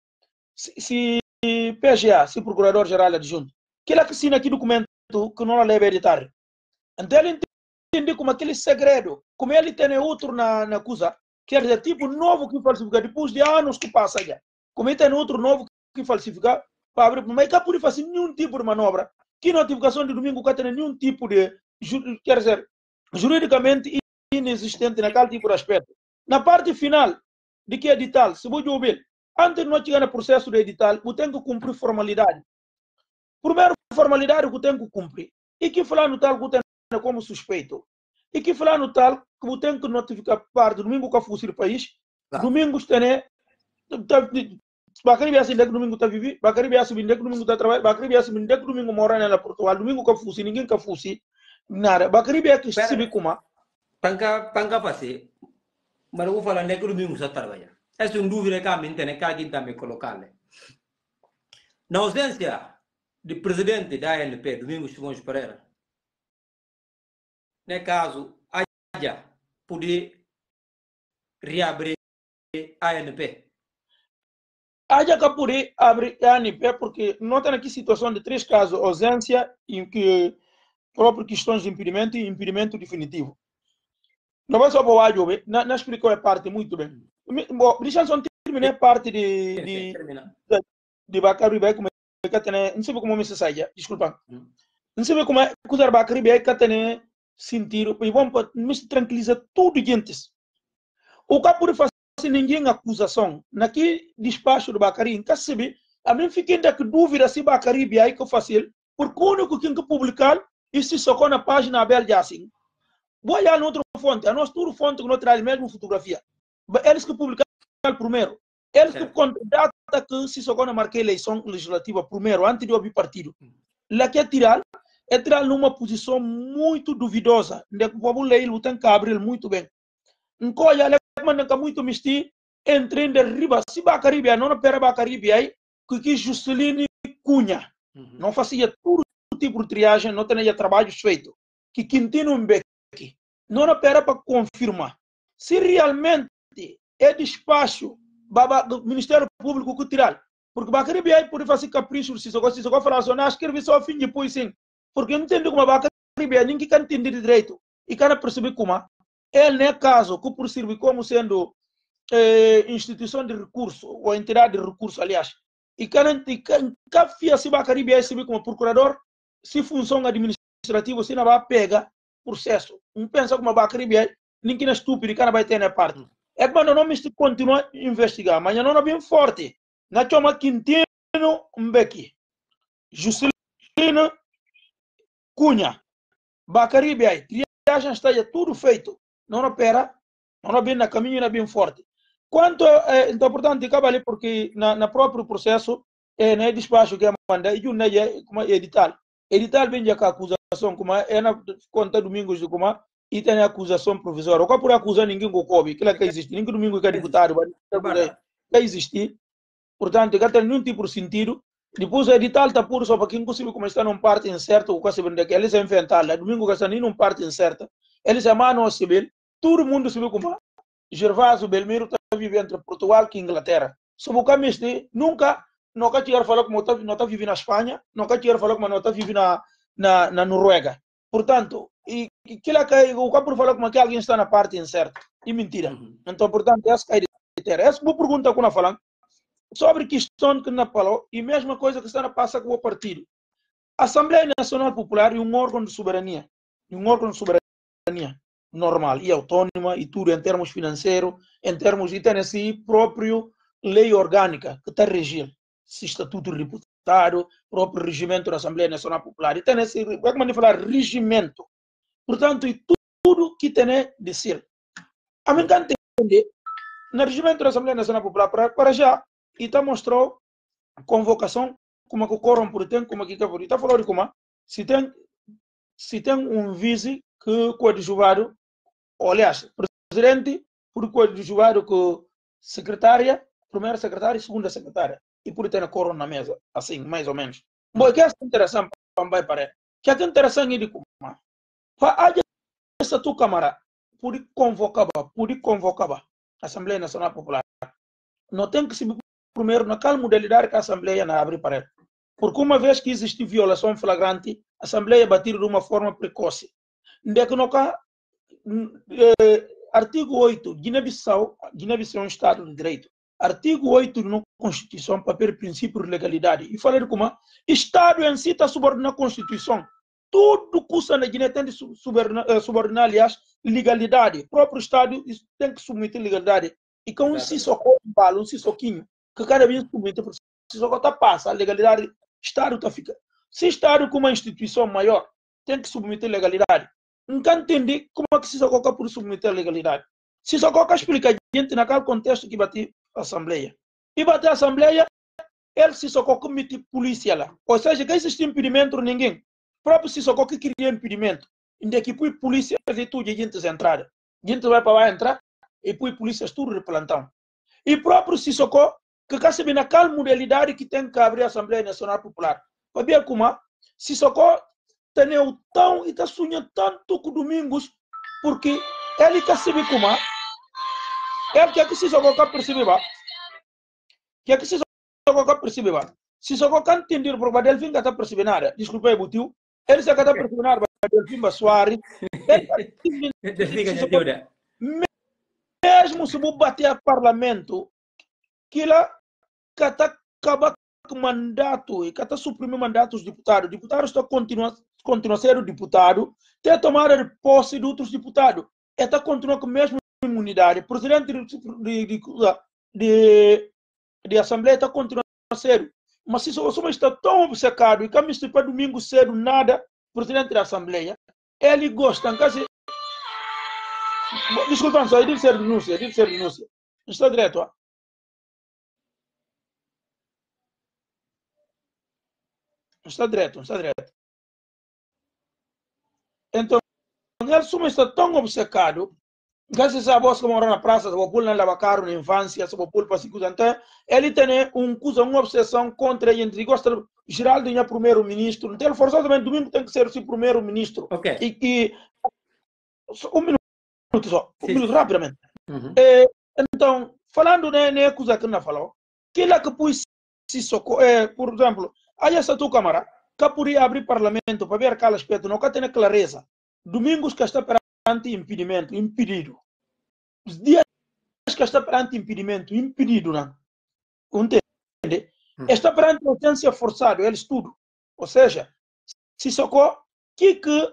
se, se P G A, se Procurador-Geral Adjunto, que ele assina aqui documento que não leva a editar. Então ele entende como aquele segredo, como ele tem outro na, na coisa, quer dizer, tipo novo que falsifica, depois de anos que passa já. Como tem outro novo que falsifica, para abrir, mas cá por fazer nenhum tipo de manobra, que notificação de domingo que tem nenhum tipo de, quer dizer, juridicamente inexistente naquele tipo de aspecto. Na parte final, de que edital, se você ouvir, antes de nós chegar no processo de edital, você tem que cumprir formalidade. Primeiro, formalidade que tem que cumprir. E que fulano tal que tem como suspeito. E que fulano tal que você tem que notificar parte domingo que fosse o país, claro. Domingo tem Bakari biasa indek domingo tá vivi, Bakari biasa indek domingo tá trabalho, Bakari biasa indek domingo mora na Portugal, domingo ka fusi, ninguém ka fusi, nada. Bakari biasa sibi kuma. Panca panca passe, mas eu vou falar indek domingo só trabalha. Essa é um dúvida que a mim tem, que alguém tá me colocando. Na ausência do presidente da A N P, Domingos Simões Pereira, no caso, haja poder reabrir a ANP. Haja que poder abrir a ANP porque não tem aqui situação de três casos, ausência e que próprio questões de impedimento e impedimento definitivo. Não vai só para o áudio, não explicou a parte muito bem. Bom, deixa eu só terminar a parte de de de, de Bakari Bey, como é que tem, não sei como me sai, desculpa. Não sei como é que o Bakari Bey que tem sentido, e vamos me tranquiliza tudo gente. O que por fazer ninguém acusação, naquele despacho do Bakari, nunca se vê, a mim fica ainda que dúvida se Bakari Bey que fácil, porque o único que publicar e se socou na página Abel Jassin. Vou olhar noutra fonte, a nós tudo fonte que não traz mesmo fotografia. Eles que publicaram primeiro, eles que contam data que se socou na marca eleição legislativa primeiro, antes de ouvir partido. Lá que é tirar, é tirar numa posição muito duvidosa. O povo leilo tem que abrir muito bem. Ncoia, ele manda muito misti, entre de riba, se Bacaribia, não pera Bacaribia aí, que Jusceline Cunha. Não fazia tudo tipo de triagem, não tinha trabalho feito. Que Quintino Mbeki, não pera para confirmar. Se realmente é despacho do Ministério Público que tirar, porque Bacaribia pode fazer capricho, se você se falar só, não escreve só fim depois sim. Porque não entende como Bacaribia, ninguém can entender direito. E cara perceber como ele não é caso que por servir como sendo eh, instituição de recurso, ou entidade de recurso, aliás, e cara fia se Bacaribia servir como procurador, se função administrativa, se não vai pegar processo. Não pensa como Bacaribia, ninguém é estúpido, e cara vai ter na parte. É quando não me continua a investigar, mas não é bem forte. Na chama Quintino Mbeki, Juscelino Cunha, Bacaribia, triagem está tudo feito. Não opera, não é bem na caminho, não é bem forte. Quanto é importante, acaba ali porque na, na próprio processo, é no despacho que é mandado, e não é como edital. Edital vem já com a acusação, como é na conta domingos de como e tem a acusação provisória. O que por acusar ninguém com o Covid, aquilo que existe, ninguém domingo que é deputado, vai existir. Portanto, não tem nenhum tipo de sentido. Depois o edital está puro só para quem conseguiu começar num parte incerta, o que se vende aqui, eles é inventado, domingo que está nem num parte incerta, eles é mano civil, todo mundo sabe como Gervásio Belmiro está vivendo entre Portugal e Inglaterra. Sobre o caminho de nunca, nunca tinha falado como não está vivendo na Espanha, nunca tinha falado como não está vivendo na, na, na Noruega. Portanto, e aquilo que o capô falou como que alguém está na parte incerta, e mentira. Uhum. Então, portanto, essa é a ideia. Essa é uma pergunta que eu falando sobre questão que não falou, e mesma coisa que está na passa com o partido. A Assembleia Nacional Popular é um órgão de soberania, um órgão de soberania normal e autônoma e tudo em termos financeiros, em termos de ter si próprio lei orgânica que está a regir, se estatuto de deputado, próprio regimento da Assembleia Nacional Popular, e tem esse, como é que falar, regimento. Portanto, e tudo que tem de ser. A mim can entender, no regimento da Assembleia Nacional Popular, para, para já, e está mostrou convocação, como é que ocorre por tempo, como é que está falando de como se tem, se tem um vice que coadjuvado, aliás, presidente, por coadjuvado com secretária, primeira secretária e segunda secretária, e por ter a coro na mesa, assim, mais ou menos. Bom, que é interessante para vai para que é interessante de como para essa tua câmara, por convocar, por convocar a Assembleia Nacional Popular, não tem que se primeiro naquela modalidade que a Assembleia não abre para ela. Porque uma vez que existe violação flagrante, a Assembleia é batida de uma forma precoce. Onde é que nunca artigo oito, Guiné-Bissau, Guiné-Bissau é um Estado de Direito. Artigo oito da Constituição, papel princípio de legalidade. E falei como Estado em si está subordinado à Constituição. Tudo que custa na Guiné tem de subordinar, subordinar, aliás, legalidade. O próprio Estado tem que submeter legalidade. E com um sissocó, um balo, um sissoquinho, que cada vez submete, porque o sissocó está passa, a legalidade, o Estado está fica. Se o Estado, como uma instituição maior, tem que submeter legalidade, nunca entendi como é que sissocó por submeter a legalidade. Sissocó explica a gente naquele contexto que bateu a Assembleia. E bateu a Assembleia, ele sissocó comete polícia lá. Ou seja, que existe impedimento ninguém. O próprio sissocó que cria impedimento. Ainda que põe polícia e tudo, a gente entrar. A gente vai para lá entrar e põe polícia tudo de plantão. E próprio sissocó que quer saber naquela modalidade que tem que abrir a Assembleia Nacional Popular. Para ver como sissocó tem tão e está sonhando tanto com domingos, porque ele quer saber como ele quer que sissocó quer perceber. Quer que sissocó quer perceber. Sissocó quer entender porque o Delfim não está percebendo nada. Desculpa aí, Butiu. Ele já está percebendo nada. Delfim Bassuari. Mesmo se você bater a parlamento, que lá está acabar com o mandato e está suprimir mandatos dos deputados. Deputados estão continuando continua a ser o deputado, tem a tomada de posse de outros deputados. E está continuando com a mesma imunidade. O presidente de, de, de, de Assembleia está continuando a ser. Mas se o senhor está tão obcecado e que se para domingo cedo nada, presidente da Assembleia, ele gosta. Em caso, desculpa, só ele ser denúncia, ele ser denúncia. Está direto, ó. Está direto, está direto. Então, ele suma está tão obcecado, graças a voz que mora na praça, se você não leva carro na infância, se você para se então, ele tem um, uma obsessão contra ele, ele gosta de Geraldo é primeiro-ministro, então ele forçosamente domingo tem que ser o primeiro-ministro. Ok. E, e, um minuto só, um Sim. minuto rapidamente. Uhum. É, então, falando né, né, coisa que não falou, que lá que pus se socorro, é, por exemplo, aí essa tua câmara, que podia abrir parlamento para ver aquele aspecto, não que tem clareza. Domingos que está perante impedimento, impedido. Os dias que está perante impedimento, impedido, não. Entende? Uhum. Está perante ausência forçada, é estudo. Ou seja, se socorro, que que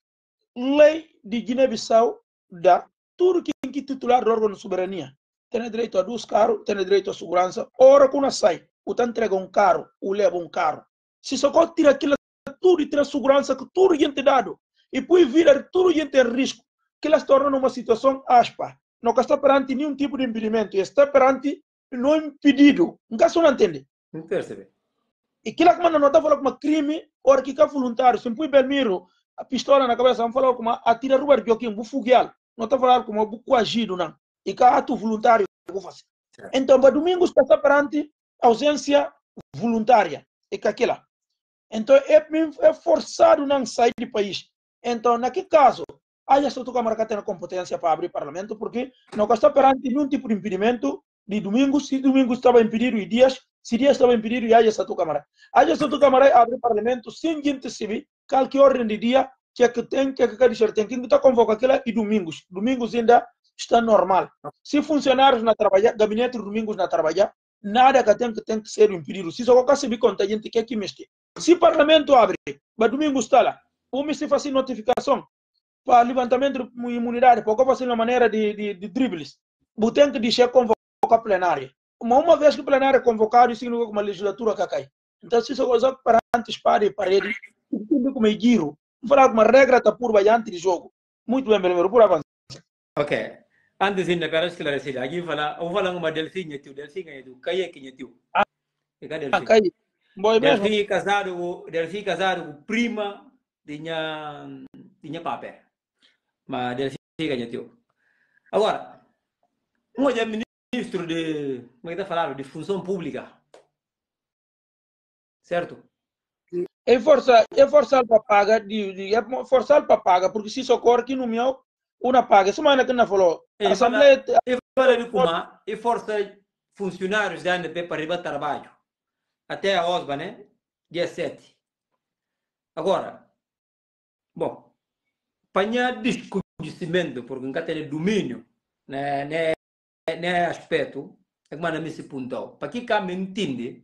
lei de Guiné-Bissau dá tudo que tem que titular do órgão de soberania. Tem direito a dois carros, tem direito a segurança. Ora, quando sai, o tá entrega um carro, o leva um carro. Se socorro tira aquilo tudo e tira segurança que tudo gente dado. E depois vira tudo gente em risco. Que ela se torna numa situação aspa. Não está perante nenhum tipo de impedimento. Está perante não impedido. Não caso não entende. Não percebe. E que ela que manda não está falando como crime, ou que é voluntário. Se põe Belmiro, a pistola na cabeça, vamos falar como atira rua de Joaquim, vou fugiar. Não está falando como vou coagido, não. E que ato voluntário vou fazer. Então, para domingo está perante ausência voluntária. E que aquela. Então, é, é forçado não sair do país. Então, naquele caso, aí a sua Câmara tem a competência para abrir parlamento, porque não está perante nenhum tipo de impedimento de domingo, se domingo estava impedido e dias, se dias estava impedido, e aí a sua Câmara. Aí a sua Câmara abre parlamento sem gente saber qualquer ordem de dia que é que tem, que é que quer dizer, tem que estar convocado aquela e domingos. Domingos ainda está normal. Se funcionários na trabalhar, gabinete de domingos na trabalhar, nada que tem que, tem que ser impedido. Se só qualquer saber conta, a gente quer que mexe. Se o parlamento abre, mas domingo está lá, como se faz notificação para levantamento de imunidade, porque fazer uma maneira de, de, de dribles, você tem que deixar convocar plenária. Uma, uma vez que plenária é convocado, isso significa que uma legislatura que cai. Então, se isso é para antes, para e parede, tem como é giro. Falar que uma regra está por antes de jogo. Muito bem, primeiro, por avançar. Ok. Antes de para esclarecer, aqui fala, eu falo uma delfinha tio, delfinha é do caia que é tio. Ah, cai. Delfinha casado, delfinha casado com prima tinha tinha papel. Mas delfinha é tio. Agora, um é ministro de, como é que tá falando, de função pública. Certo? É forçar, é forçar para pagar, de, de, é forçar para pagar, porque se socorre que no meu, uma paga. Semana que não falou. E Assembleia. E fala de como e força funcionários da A N P para arribar trabalho. Até a Osba, né? Dia sete. Agora, bom, apanhar desconhecimento, porque nunca tem domínio né, né, né aspecto, é que manda me se puntou. Para que cá me entende,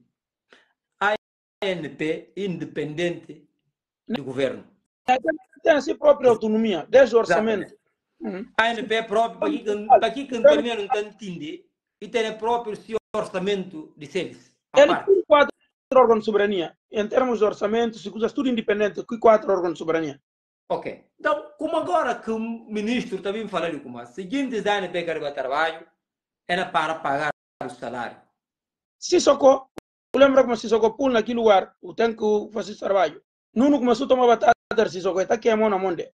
a A N P independente do governo. Tem a sua própria autonomia, desde o orçamento. Uhum. A A N P próprio, para que para que para mim não entende, e tem o próprio seu orçamento de seres. Ele tem quatro órgãos de soberania. Em termos de orçamento, se usa tudo independente, que quatro órgãos de soberania. Ok. Então, como agora que o ministro está vindo falar com as seguintes A N P que vai trabalho, era para pagar o salário. Se socou, lembra como se socou pula naquele lugar, o tem que fazer trabalho. Nuno começou a tomar batata, se socou, está aqui a mão na mão dele.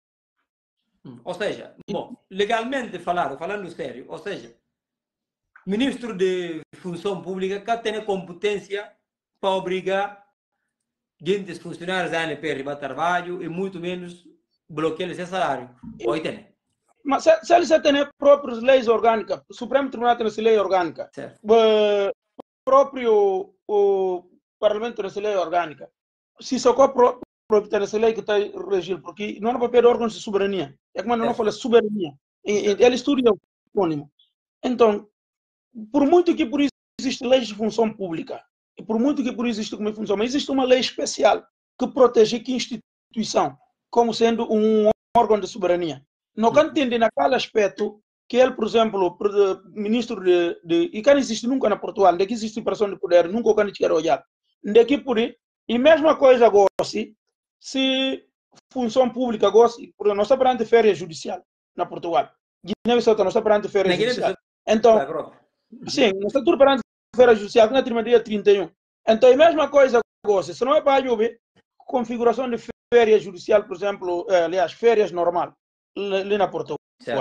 Ou seja, bom, legalmente falando, falando sério, ou seja, ministro de função pública que tem competência para obrigar gente funcionários da A N P a ribar trabalho e muito menos bloquear esse salário. Oi, tem. Mas se, se eles têm próprias leis orgânicas, o Supremo Tribunal tem essa lei orgânica, o próprio o Parlamento tem essa lei orgânica. Se só próprio tem essa lei que está regindo, porque não é papel de órgãos de soberania. É como não fala soberania. Ele estuda o epônimo. Então, por muito que por isso existe lei de função pública, e por muito que por isso existe como função, mas existe uma lei especial que protege que instituição como sendo um órgão de soberania. Não can entender naquele aspecto que ele, por exemplo, ministro de, de e que não existe nunca na Portugal, onde existe separação de poder, nunca can quer olhar. Onde por aí, e mesma coisa agora, se, se função pública gosta, porque nós estamos perante férias judicial na Portugal. Guiné-Bissau nós estamos perante férias judicial. Então, sim, nós estamos perante férias judicial que na termina dia trinta e um. Então, a mesma coisa gosta, se não é para ver configuração de férias judicial, por exemplo, eh, aliás, férias normal, ali na Portugal.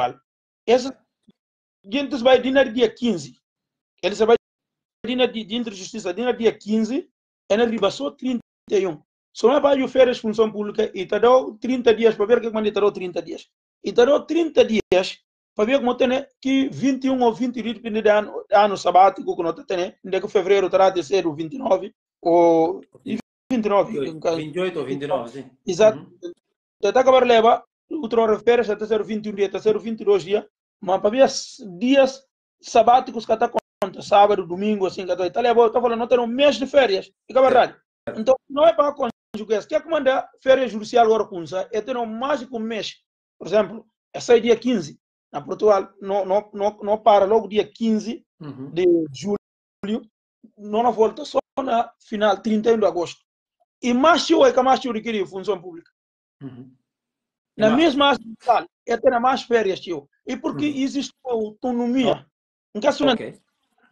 Essa gente vai dinar dia quinze. Eles vai dinar de entre justiça dinar dia quinze, e na riba só trinta e um. Só não é para ver férias função pública e te dá trinta dias para ver que manda te dá trinta dias. E te dá trinta dias para ver como tem que vinte e um ou vinte e dois de ano, ano sabático que não tem, onde que fevereiro terá de ser o vinte e nove ou vinte e nove. vinte e oito ou vinte e nove, sim. Exato. Então, está acabar leva outra hora férias até ser vinte e um dias, até ser vinte e dois dias, mas para ver dias sabáticos que está conta, sábado, domingo, assim, que está leva, está falando, não tem um mês de férias, é verdade. Então, não é para conjugar, que é que manda férias judicial agora com isso, é ter um mais de um mês. Por exemplo, é sair dia quinze, na Portugal, não, não, não, não para logo dia quinze uhum. de julho, não na volta só na final, trinta e um de agosto. E mais show é que mais show requer função pública. Uhum. Na mesma hospital, é ter mais férias, tio. E porque uhum. existe autonomia. Em caso não okay.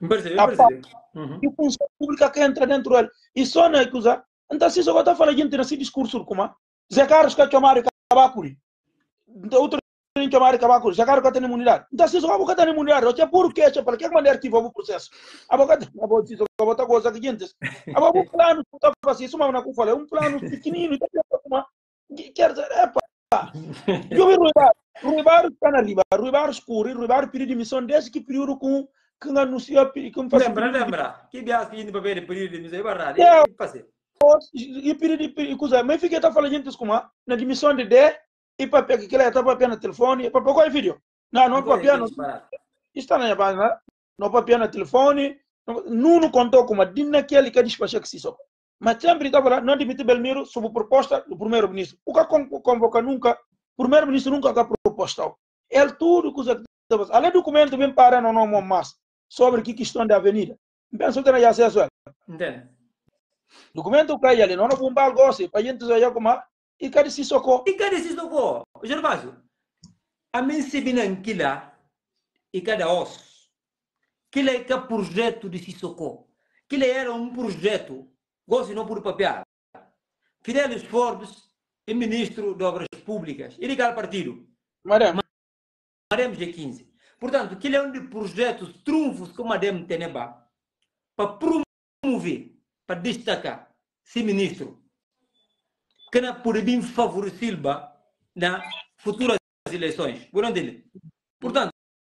Uhum. E função pública que entra dentro dele. E só não é que usa. Então, se só está falando gente nesse discurso, como Zé Carlos que chamar Cabacuri. Outro tem que chamar Cabacuri. Zé Carlos que tem imunidade. Então, se só a boca tem imunidade, o que é por quê? Para que mandar arquivo o processo? A boca tem a boca a boca coisa que gente. A boca um plano, está fazendo isso, mas não fala, é um plano pequenino. Quer dizer, é pá. Eu vi Ruibar, Ruibar está na riba, Ruibar escuro, Ruibar período de missão desde que período com que anuncia que lembra, lembra, que viaja indo para ver período de missão, é verdade, é fazer. E período de coisa, mas fiquei tá falando gente como na dimissão de D e papel que ela tá papel no telefone, papel qual é vídeo? Não, não papel não. Está na página, não papel no telefone, não não contou como dinna que ele quer despachar que se só. Mas sempre está falando, não admite Belmiro sob proposta do primeiro-ministro. O que convoca nunca, o primeiro-ministro nunca está proposta. Ele tudo que usa, além do documento bem para não não mais sobre que questão da avenida. Penso que tem acesso a ele. Entende? Documento cai ali, não não bombar gosto, para gente já como e cadê se socorro? E cadê se socorro? Gervásio, a mim se vem naquela e cada os, que é que projeto de se socorro, que era um projeto gosto não por papel. Fidelis Forbes é ministro de Obras Públicas. E ligar partido. Madame. Madame G quinze. Portanto, que é um de projetos trunfos que a Madame Teneba para promover, para destacar, esse ministro, que não pode bem favorecer nas futuras eleições. Portanto,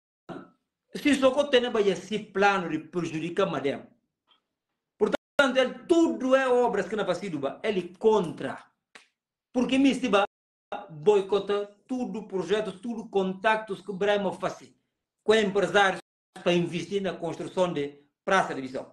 se só Teneba esse plano de prejudicar a Madame. Portanto, ele, tudo é obras que não faz sido, ele contra. Porque me estima boicota tudo projetos, tudo contactos que o Brahma faz com empresários para investir na construção de praça de visão.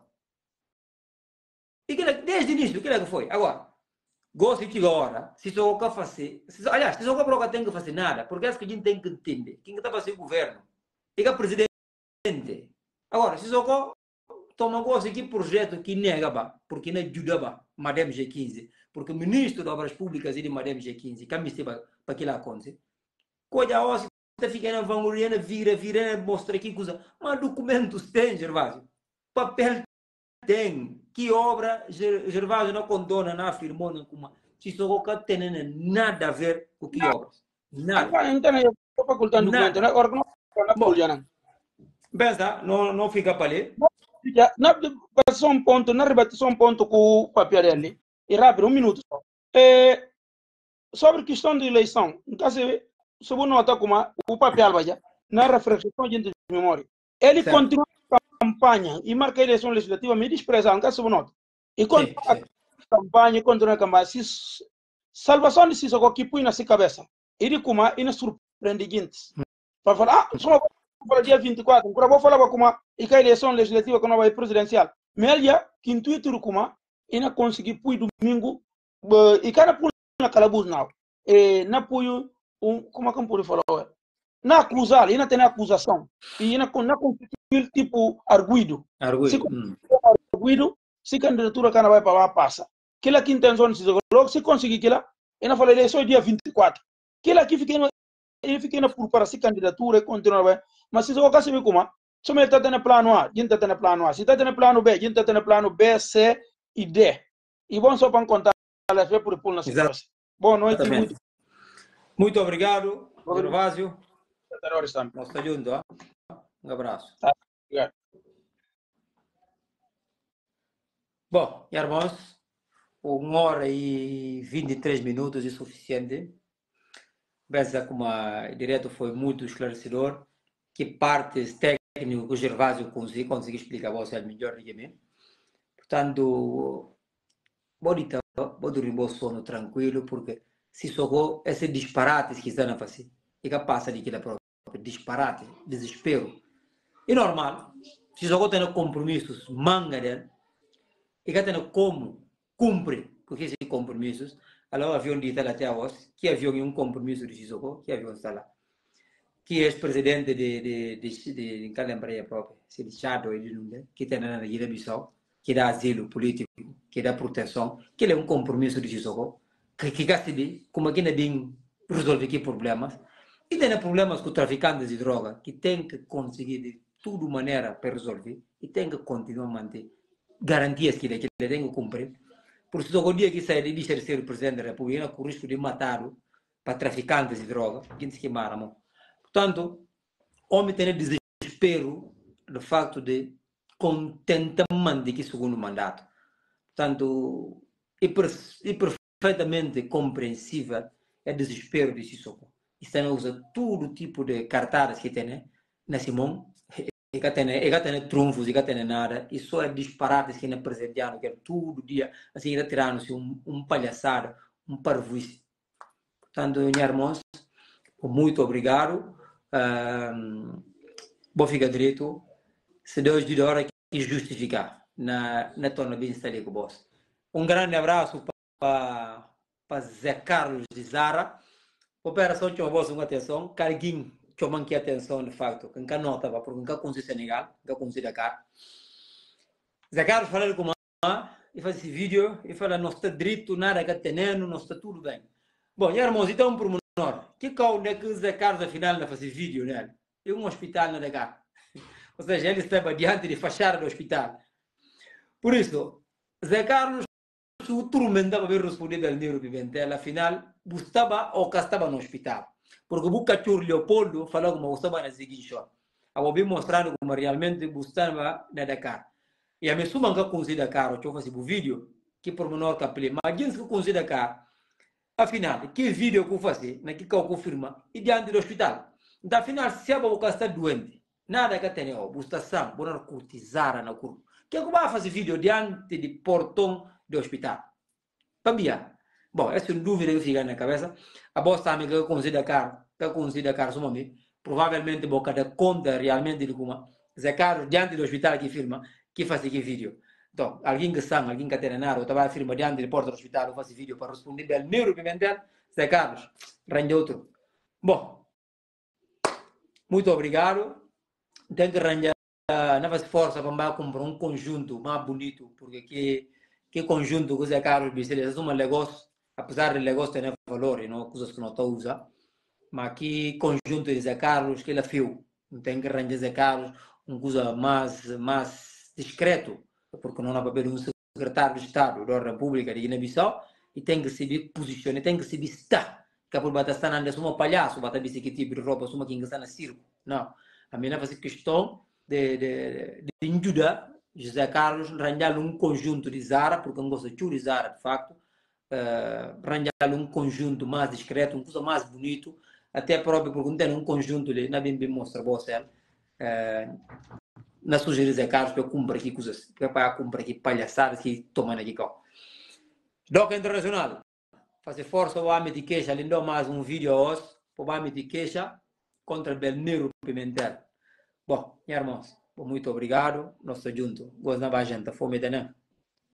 E que, desde o início, o que é que foi? Agora, gosto de agora, se só que fazer, se, aliás, se só que a tem que fazer nada, porque é que a gente tem que entender, quem está fazendo o governo, e que é presidente. Agora, se só que toma gosto aqui projeto que nega, porque não ajuda Madame G quinze, porque o ministro das Obras Públicas e de Madame G quinze, que me esteve para que lá aconteça, coisa óssea, está ficando vangloriana, vira, vira, mostra aqui coisa, mas documentos tem, Gervásio, papel tem, que obra Gervásio não condona, não afirmou, não como, se só que tem nada a ver com que obras, nada. Ah, então eu estou facultando documento, né? Agora não não pensa, não não fica para ler. Na só um ponto, na rebatição um ponto com o papel ali, e rápido, um minuto só. É, sobre a questão de eleição, então, se você nota como o papel vai na reflexão de memória, ele certo. Continua a campanha e marca a eleição legislativa, me despreza, não você nota. E quando sim, a sim. Campanha continua a campanha, se salvação de Sissoko que põe na sua cabeça, ele como ele surpreende gente. Para falar, ah, só para dia vinte e quatro, agora vou falar como a eleição legislativa que não vai presidencial. Mas ele que intuito como ele conseguir pôr domingo e cada pôr na calabouço não. E na pôr um como é que pode falar? Na acusar, ele não tem acusação. E ele não constitui tipo arguido. Arguido. Se hum. arguido, se candidatura que não vai para lá passa. Que lá que intenção de se logo se conseguir que lá, ele fala eleição dia vinte e quatro. Que lá que fica ele fica por para se candidatura e continuar. Mas se você sabe como, se você está tendo plano A, a gente está tendo plano A. Se está tendo plano B, a gente está tendo plano B, C e D. E vamos só para contar as vezes por pôr na situação. Boa noite. Muito, muito obrigado, Gervásio. Nós estamos juntos. Um abraço. Tá. Obrigado. Bom, irmãos, uma hora e vinte e três minutos é suficiente. Pensa como o direto foi muito esclarecedor. Que partes técnicas que o Gervásio conseguiu conseguir explicar a você melhor do que mim. Portanto, vou dizer, vou dormir o sono tranquilo, porque se socorro esse disparate que está na face, e que passa de aquilo próprio, disparate, desespero. E normal, se socorro tem compromissos, manga dele, e que tem como cumprir com esses compromissos, alors o avião diz até a você, que avião é um compromisso de socorro, que avião está lá. Que é presidente de de de de cada empresa própria, se de Chad ou de Lula, que tem na Guiné-Bissau, que dá asilo político, que dá proteção, que é um compromisso de Sissoko, que que gasta de como que não tem resolver aqui problemas, e tem problemas com traficantes de droga, que tem que conseguir de toda maneira para resolver, e tem que continuar a manter garantias que ele que ele tem que cumprir. Por isso o dia que sai de ser o presidente da República, com o risco de matá-lo para traficantes de droga, que se queimaram. Portanto, o homem tem desespero do facto de contentamento de que segundo mandato. Portanto, é, é perfeitamente compreensível o desespero de Sissoko. Isso usa todo tipo de cartazes que tem na Simão, e que tem, e que tem trunfos, e que tem nada, e só é disparates que é presenteando, que é todo dia, assim, retirando-se um, um palhaçado, um parvoíce. Portanto, meus irmãos, muito obrigado. Um, vou ficar direito. Se Deus de hora que justificar na na torna bem estar com vós. Um grande abraço para para Zé Carlos de Zara. Operação que vos uma atenção, carguinho que eu manquei atenção de facto, que nunca nota para porque nunca consigo Senegal, nunca consigo Dakar. Zé Carlos falou com a e faz esse vídeo e fala não está direito nada que tenendo, não está tudo bem. Bom, irmãos, então por que onde é que o Zé Carlos afinal não faz vídeo, né? É um hospital na Dakar. Ou seja, ele estava diante de fachada do hospital. Por isso, Zé Carlos, o turmentava bem responder ao Nero Pimentel, afinal, estava ou que estava no hospital. Porque o cachorro Leopoldo falou como estava na seguinte hora. Eu vou mostrando como realmente estava na Dakar. E a minha suma que considera Dakar, eu faço o vídeo, que por menor que apelei, mas quem se considera Dakar, afinal, que vídeo que eu faço, que eu confirma, e diante do hospital. Então, afinal, se a boca está doente, nada que tenha, ó, está sã, bonar cortizar na curva. Que é que vai fazer vídeo diante do portão do hospital? Pambia. Bom, essa é uma dúvida que fica na cabeça. A bosta amiga que considera Dakar, que considera Dakar, suma me, provavelmente boca da conta realmente de como Zé Carlos diante do hospital que filma que faz aquele vídeo. Então, alguém que sabe, alguém que tem nada, ou estava a filmar diante da porta do hospital, faz vídeo para responder bem Neuro Pimentel, Zé Carlos, arranja outro. Bom, muito obrigado. Tem que arranjar novas forças para comprar um conjunto mais bonito, porque que, que conjunto que o Zé Carlos disse, é um negócio, apesar do negócio ter valor, não coisas que não está usando, mas que conjunto de Zé Carlos que ele fio, tem que arranjar Zé Carlos uma coisa mais, mais discreto, porque não há para ver um secretário de Estado da República de Guiné-Bissau e tem que se posicionar, tem que se estar, que por bater estar andando como palhaço, bater que tipo de roupa, como quem está na circo, não. A minha faz questão de, de, de ajudar José Carlos a arranjar um conjunto de Zara, porque não gosta de Zara, de facto, uh, arranjar um conjunto mais discreto, uma coisa mais bonito, até próprio porque não tem um conjunto ali, na bem mostra você, uh, na sugerir José Carlos para comprar aqui coisas, para comprar aqui palhaçadas que tomam aqui com. Doca Internacional, fazer força o ame de queixa, além de mais um vídeo hoje, o ame de queixa contra o Neuro Pimentel. Bom, meus irmãos, muito obrigado. Nós estamos juntos. Gosto da gente. Fome de